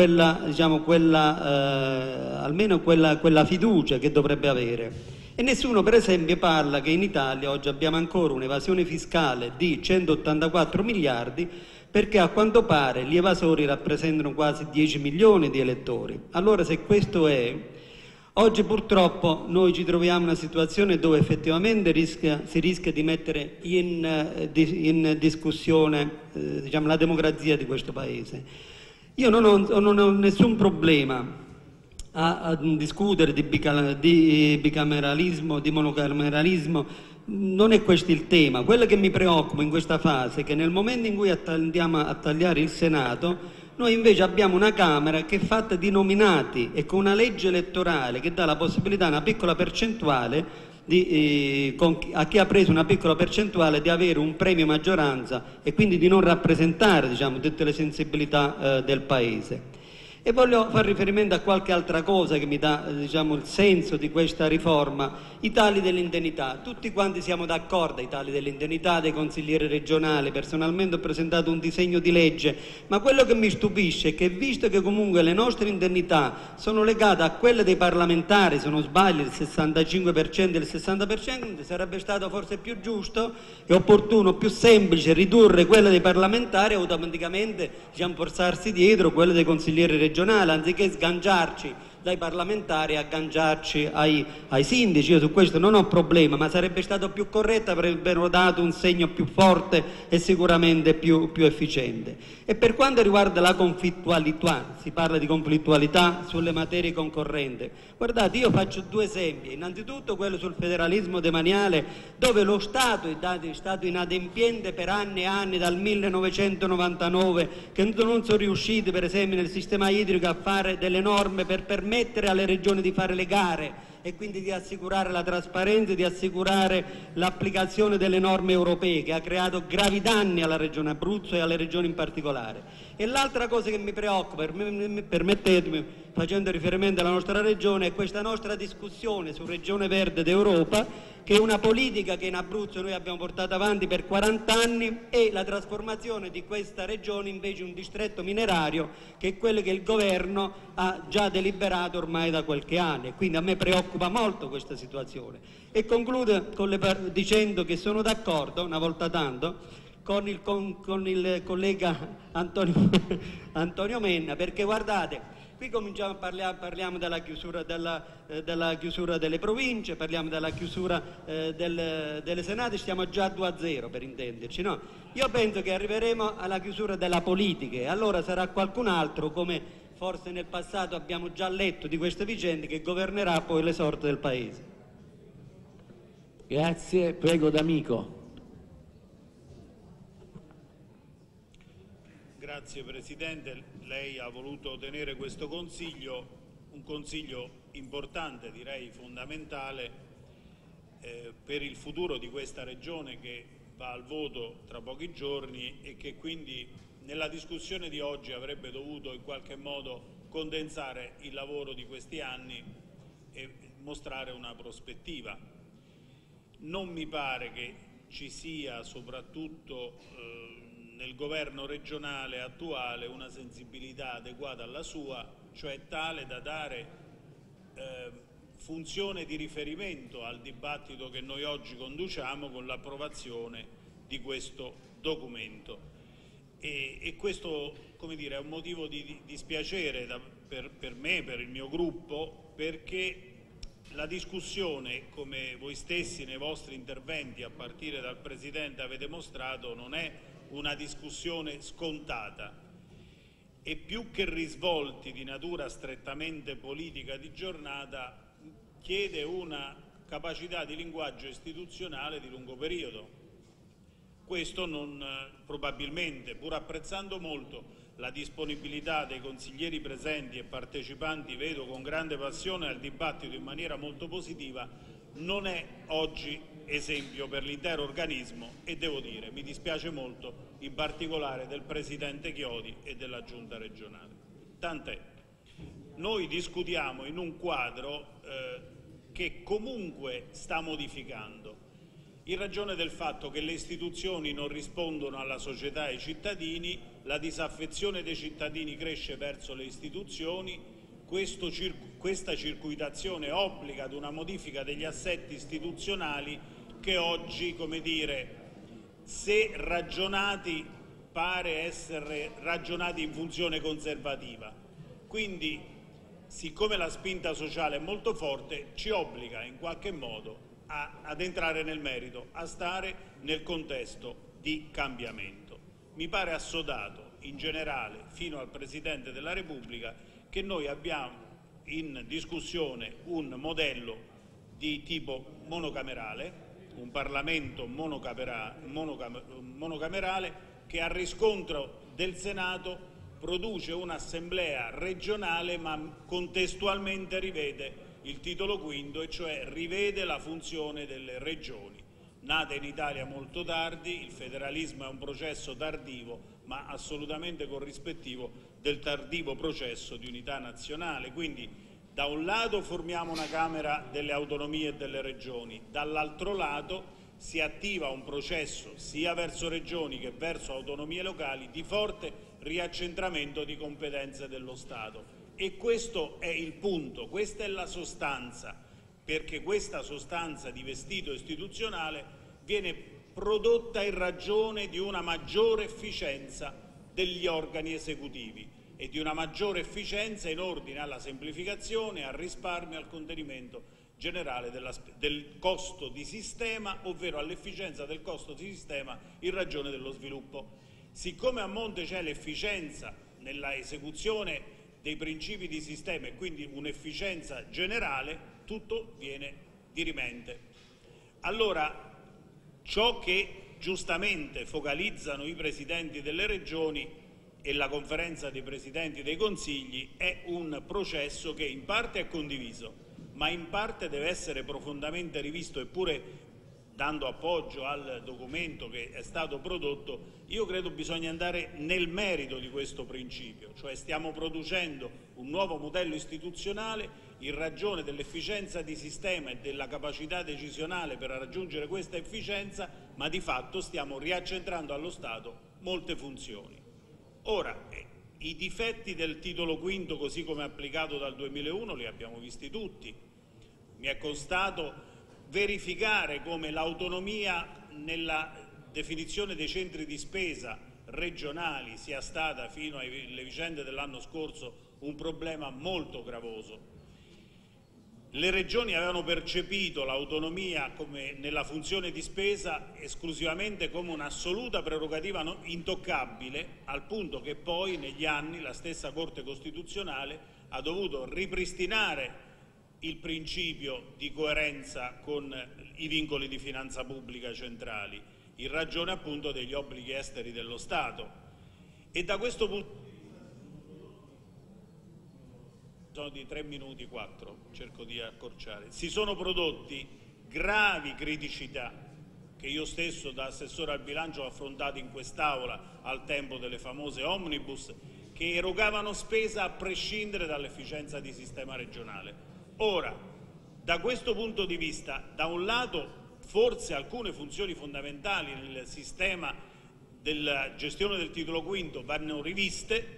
J: almeno quella fiducia che dovrebbe avere. E nessuno per esempio parla che in Italia oggi abbiamo ancora un'evasione fiscale di 184 miliardi, perché a quanto pare gli evasori rappresentano quasi 10 milioni di elettori. Allora, se questo è, oggi purtroppo noi ci troviamo in una situazione dove effettivamente si rischia di mettere in discussione la democrazia di questo Paese. Io non ho nessun problema a discutere di bicameralismo, di monocameralismo. Non è questo il tema. Quello che mi preoccupa in questa fase è che nel momento in cui andiamo a tagliare il Senato, noi invece abbiamo una Camera che è fatta di nominati e con una legge elettorale che dà la possibilità a una piccola percentuale a chi ha preso una piccola percentuale di avere un premio maggioranza e quindi di non rappresentare tutte le sensibilità del Paese. E voglio fare riferimento a qualche altra cosa che mi dà il senso di questa riforma: i tagli dell'indennità. Tutti quanti siamo d'accordo ai tagli dell'indennità dei consiglieri regionali. Personalmente ho presentato un disegno di legge, ma quello che mi stupisce è che, visto che comunque le nostre indennità sono legate a quelle dei parlamentari, se non sbaglio il 65% e il 60%, sarebbe stato forse più giusto e opportuno, più semplice ridurre quelle dei parlamentari e automaticamente portarsi dietro quelle dei consiglieri regionali, anziché sganciarci dai parlamentari e agganciarci ai sindaci. Io su questo non ho problema, ma sarebbe stato più corretto, avrebbero dato un segno più forte e sicuramente più efficiente. E per quanto riguarda la conflittualità, si parla di conflittualità sulle materie concorrenti. Guardate, io faccio 2 esempi. Innanzitutto quello sul federalismo demaniale, dove lo Stato è stato inadempiente per anni e anni, dal 1999, che non sono riusciti per esempio nel sistema idrico a fare delle norme per permettere alle regioni di fare le gare e quindi di assicurare la trasparenza, di assicurare l'applicazione delle norme europee, che ha creato gravi danni alla regione Abruzzo e alle regioni in particolare. E l'altra cosa che mi preoccupa, permettetemi, facendo riferimento alla nostra regione, è questa nostra discussione su Regione Verde d'Europa, che è una politica che in Abruzzo noi abbiamo portato avanti per 40 anni, e la trasformazione di questa regione invece in un distretto minerario, che è quello che il governo ha già deliberato ormai da qualche anno, e quindi a me preoccupa molto questa situazione. E concludo dicendo che sono d'accordo, una volta tanto, con il collega Antonio Menna, perché guardate, qui cominciamo parliamo della chiusura delle province, parliamo della chiusura delle senate, stiamo già a 2-0 per intenderci, no? Io penso che arriveremo alla chiusura della politica e allora sarà qualcun altro, come forse nel passato abbiamo già letto di queste vicende, che governerà poi le sorti del Paese.
B: Grazie, prego D'Amico.
K: Grazie Presidente, lei ha voluto tenere questo consiglio, un consiglio importante, direi fondamentale per il futuro di questa Regione che va al voto tra pochi giorni e che quindi nella discussione di oggi avrebbe dovuto in qualche modo condensare il lavoro di questi anni e mostrare una prospettiva. Non mi pare che ci sia, soprattutto nel governo regionale attuale, una sensibilità adeguata alla sua, cioè tale da dare funzione di riferimento al dibattito che noi oggi conduciamo con l'approvazione di questo documento. E questo, come dire, è un motivo di dispiacere per me, per il mio gruppo, perché la discussione, come voi stessi nei vostri interventi a partire dal Presidente avete mostrato, non è una discussione scontata e più che risvolti di natura strettamente politica di giornata chiede una capacità di linguaggio istituzionale di lungo periodo. Questo probabilmente, pur apprezzando molto la disponibilità dei consiglieri presenti e partecipanti, vedo con grande passione al dibattito in maniera molto positiva, non è oggi esempio per l'intero organismo e devo dire, mi dispiace molto, in particolare del Presidente Chiodi e della Giunta regionale. Tant'è. Noi discutiamo in un quadro che comunque sta modificando, in ragione del fatto che le istituzioni non rispondono alla società e ai cittadini, la disaffezione dei cittadini cresce verso le istituzioni, questa circuitazione obbliga ad una modifica degli assetti istituzionali che oggi, come dire, se ragionati, pare essere ragionati in funzione conservativa. Quindi, siccome la spinta sociale è molto forte, ci obbliga in qualche modo ad entrare nel merito, a stare nel contesto di cambiamento. Mi pare assodato in generale fino al Presidente della Repubblica che noi abbiamo in discussione un modello di tipo monocamerale, un Parlamento monocamerale che a riscontro del Senato produce un'assemblea regionale ma contestualmente rivede il titolo quinto, e cioè rivede la funzione delle regioni. Nate in Italia molto tardi, il federalismo è un processo tardivo, ma assolutamente corrispettivo del tardivo processo di unità nazionale. Quindi da un lato formiamo una Camera delle autonomie e delle regioni, dall'altro lato si attiva un processo sia verso regioni che verso autonomie locali di forte riaccentramento di competenze dello Stato. E questo è il punto, questa è la sostanza, perché questa sostanza di vestito istituzionale viene prodotta in ragione di una maggiore efficienza degli organi esecutivi e di una maggiore efficienza in ordine alla semplificazione, al risparmio e al contenimento generale del costo di sistema, ovvero all'efficienza del costo di sistema in ragione dello sviluppo. Siccome a monte c'è l'efficienza nella esecuzione dei principi di sistema e quindi un'efficienza generale, tutto viene dirimente. Allora, ciò che giustamente focalizzano i Presidenti delle Regioni e la Conferenza dei Presidenti dei Consigli è un processo che in parte è condiviso, ma in parte deve essere profondamente rivisto, eppure dando appoggio al documento che è stato prodotto, io credo bisogna andare nel merito di questo principio, cioè stiamo producendo un nuovo modello istituzionale in ragione dell'efficienza di sistema e della capacità decisionale per raggiungere questa efficienza, ma di fatto stiamo riaccentrando allo Stato molte funzioni. Ora, i difetti del titolo quinto così come applicato dal 2001 li abbiamo visti tutti. Mi è costato verificare come l'autonomia nella definizione dei centri di spesa regionali sia stata fino alle vicende dell'anno scorso un problema molto gravoso. Le regioni avevano percepito l'autonomia nella funzione di spesa esclusivamente come un'assoluta prerogativa intoccabile, al punto che poi negli anni la stessa Corte Costituzionale ha dovuto ripristinare il principio di coerenza con i vincoli di finanza pubblica centrali, in ragione appunto degli obblighi esteri dello Stato. E da questo punto sono di 3 minuti 4, cerco di accorciare. Si sono prodotti gravi criticità che io stesso da assessore al bilancio ho affrontato in quest'Aula al tempo delle famose omnibus, che erogavano spesa a prescindere dall'efficienza di sistema regionale. Ora, da questo punto di vista, da un lato forse alcune funzioni fondamentali nel sistema della gestione del titolo quinto vanno riviste,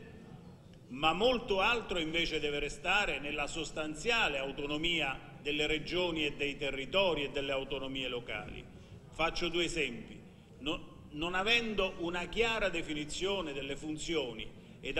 K: ma molto altro invece deve restare nella sostanziale autonomia delle regioni e dei territori e delle autonomie locali. Faccio 2 esempi. Non avendo una chiara definizione delle funzioni ed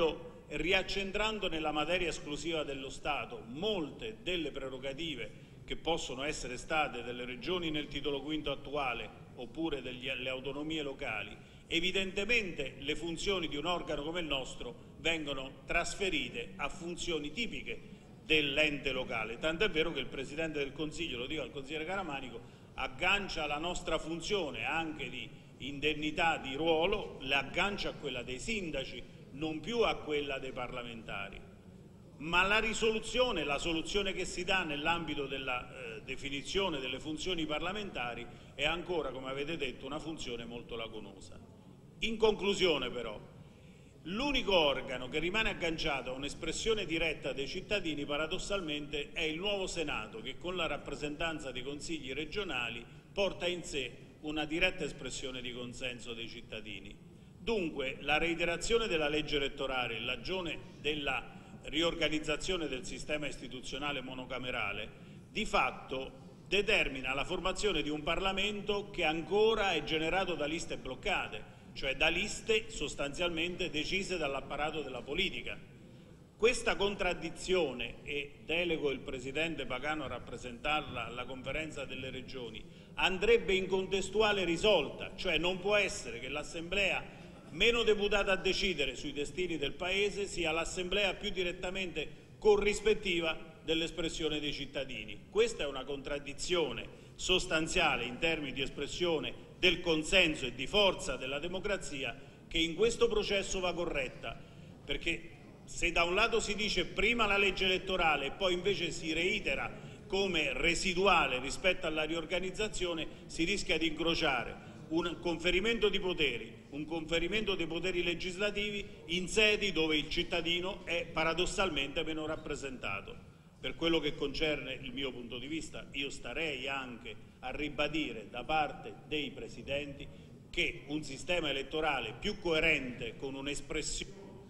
K: riaccentrando nella materia esclusiva dello Stato molte delle prerogative che possono essere state delle regioni nel titolo quinto attuale oppure delle autonomie locali, evidentemente le funzioni di un organo come il nostro vengono trasferite a funzioni tipiche dell'ente locale, tant'è vero che il Presidente del Consiglio, lo dico al consigliere Caramanico, aggancia la nostra funzione anche di indennità di ruolo, l'aggancia a quella dei sindaci, non più a quella dei parlamentari. Ma la soluzione che si dà nell'ambito della definizione delle funzioni parlamentari è ancora, come avete detto, una funzione molto lacunosa. In conclusione però, l'unico organo che rimane agganciato a un'espressione diretta dei cittadini paradossalmente è il nuovo Senato, che con la rappresentanza dei consigli regionali porta in sé una diretta espressione di consenso dei cittadini. Dunque la reiterazione della legge elettorale in ragione della riorganizzazione del sistema istituzionale monocamerale di fatto determina la formazione di un Parlamento che ancora è generato da liste bloccate, cioè da liste sostanzialmente decise dall'apparato della politica. Questa contraddizione, e delego il Presidente Pagano a rappresentarla alla Conferenza delle Regioni, andrebbe in contestuale risolta, cioè non può essere che l'Assemblea meno deputata a decidere sui destini del Paese sia l'Assemblea più direttamente corrispettiva dell'espressione dei cittadini. Questa è una contraddizione sostanziale in termini di espressione del consenso e di forza della democrazia che in questo processo va corretta, perché se da un lato si dice prima la legge elettorale e poi invece si reitera come residuale rispetto alla riorganizzazione, si rischia di incrociare un conferimento di poteri, un conferimento dei poteri legislativi in sedi dove il cittadino è paradossalmente meno rappresentato. Per quello che concerne il mio punto di vista, io starei anche a ribadire da parte dei presidenti che un sistema elettorale più coerente con un'espressione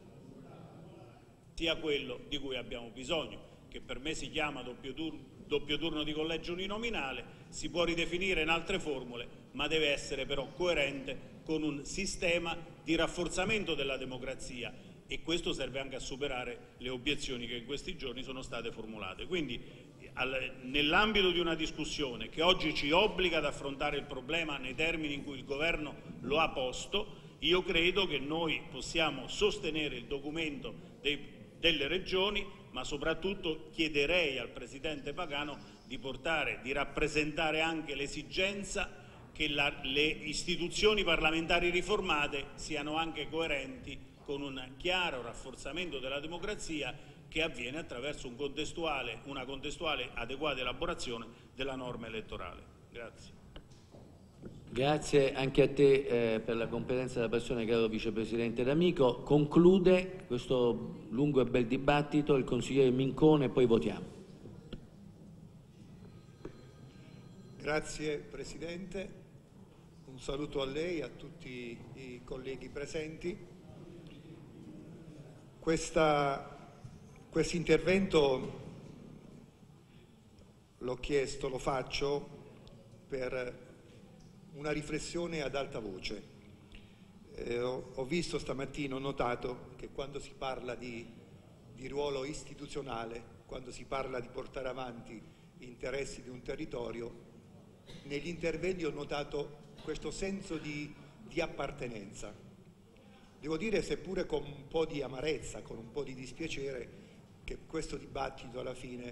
K: sia quello di cui abbiamo bisogno, che per me si chiama doppio turno di collegio uninominale, si può ridefinire in altre formule, ma deve essere però coerente con un sistema di rafforzamento della democrazia, e questo serve anche a superare le obiezioni che in questi giorni sono state formulate. Quindi nell'ambito di una discussione che oggi ci obbliga ad affrontare il problema nei termini in cui il Governo lo ha posto, io credo che noi possiamo sostenere il documento delle Regioni, ma soprattutto chiederei al Presidente Pagano di rappresentare anche l'esigenza che le istituzioni parlamentari riformate siano anche coerenti con un chiaro rafforzamento della democrazia che avviene attraverso una contestuale adeguata elaborazione della norma elettorale. Grazie.
B: Grazie anche a te per la competenza della persona, caro Vicepresidente D'Amico. Conclude questo lungo e bel dibattito il consigliere Mincone e poi votiamo.
G: Grazie Presidente, un saluto a lei e a tutti i colleghi presenti. Questo intervento l'ho chiesto, lo faccio per una riflessione ad alta voce. Ho visto stamattina, ho notato che quando si parla di ruolo istituzionale, quando si parla di portare avanti gli interessi di un territorio, negli interventi ho notato questo senso di appartenenza. Devo dire, seppure con un po' di amarezza, con un po' di dispiacere, che questo dibattito alla fine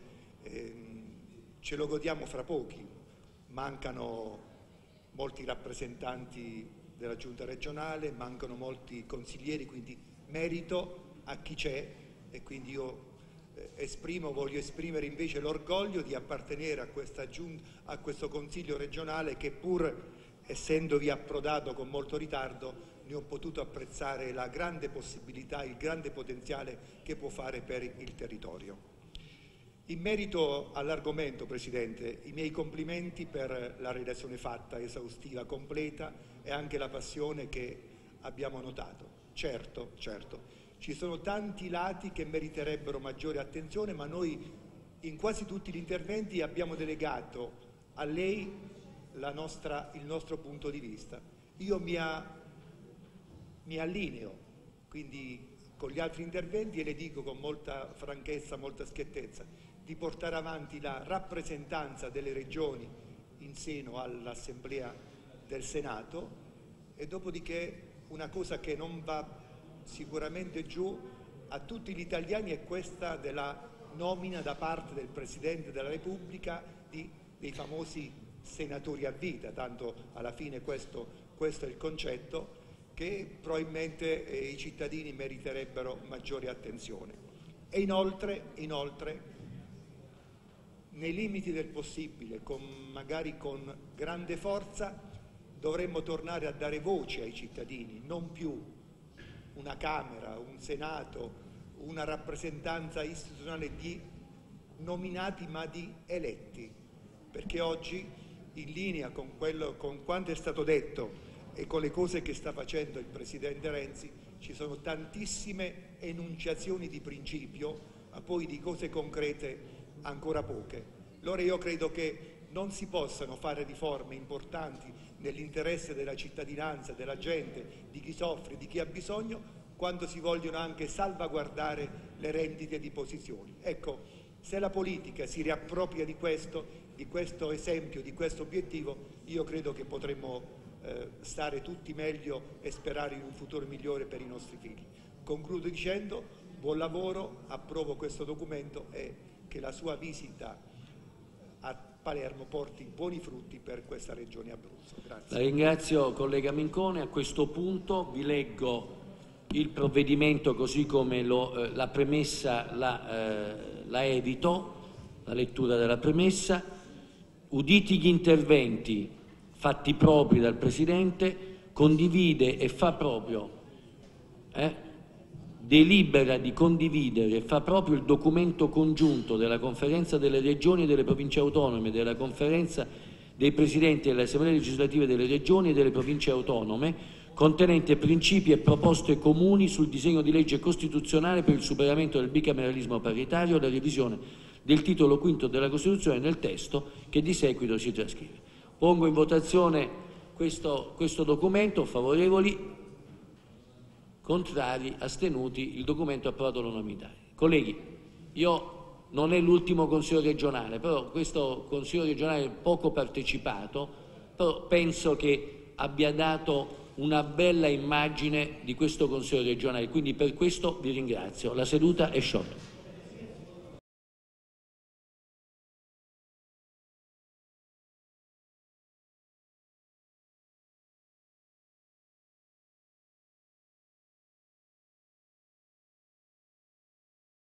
G: ce lo godiamo fra pochi. Mancano molti rappresentanti
L: della Giunta regionale, mancano molti consiglieri, quindi merito a chi c'è, e quindi io voglio esprimere invece l'orgoglio di appartenere a questo Consiglio regionale che, pur essendovi approdato con molto ritardo, ne ho potuto apprezzare la grande possibilità, il grande potenziale che può fare per il territorio. In merito all'argomento, Presidente, i miei complimenti per la relazione fatta, esaustiva, completa, e anche la passione che abbiamo notato. Certo, ci sono tanti lati che meriterebbero maggiore attenzione, ma noi in quasi tutti gli interventi abbiamo delegato a lei il nostro punto di vista. Io mi allineo quindi con gli altri interventi e le dico con molta franchezza, molta schiettezza, di portare avanti la rappresentanza delle regioni in seno all'Assemblea del Senato, e dopodiché una cosa che non va sicuramente giù a tutti gli italiani è questa della nomina da parte del Presidente della Repubblica dei famosi senatori a vita, tanto alla fine questo è il concetto, che probabilmente i cittadini meriterebbero maggiore attenzione. E inoltre, nei limiti del possibile, magari con grande forza, dovremmo tornare a dare voce ai cittadini, non più una Camera, un Senato, una rappresentanza istituzionale di nominati ma di eletti, perché oggi, in linea con quanto è stato detto e con le cose che sta facendo il Presidente Renzi, ci sono tantissime enunciazioni di principio, ma poi di cose concrete ancora poche. Allora io credo che non si possano fare riforme importanti nell'interesse della cittadinanza, della gente, di chi soffre, di chi ha bisogno, quando si vogliono anche salvaguardare le rendite di posizioni. Ecco, se la politica si riappropria di questo esempio, di questo obiettivo, io credo che potremmo stare tutti meglio e sperare in un futuro migliore per i nostri figli. Concludo dicendo buon lavoro, approvo questo documento e che la sua visita a Palermo porti buoni frutti per questa regione Abruzzo. Grazie.
B: La ringrazio, collega Mincone. A questo punto vi leggo il provvedimento così come la premessa la edito, la lettura della premessa. Uditi gli interventi fatti propri dal Presidente, condivide e fa proprio, delibera di condividere e fa proprio il documento congiunto della Conferenza delle Regioni e delle Province Autonome, della Conferenza dei Presidenti delle Assemblee Legislative delle Regioni e delle Province Autonome, contenente principi e proposte comuni sul disegno di legge costituzionale per il superamento del bicameralismo paritario e la revisione del titolo V della Costituzione nel testo che di seguito si trascrive. Pongo in votazione questo documento. Favorevoli, contrari, astenuti. Il documento è approvato all'unanimità. Colleghi, non è l'ultimo Consiglio regionale, però questo Consiglio regionale poco partecipato, però penso che abbia dato una bella immagine di questo Consiglio regionale, quindi per questo vi ringrazio. La seduta è sciolta.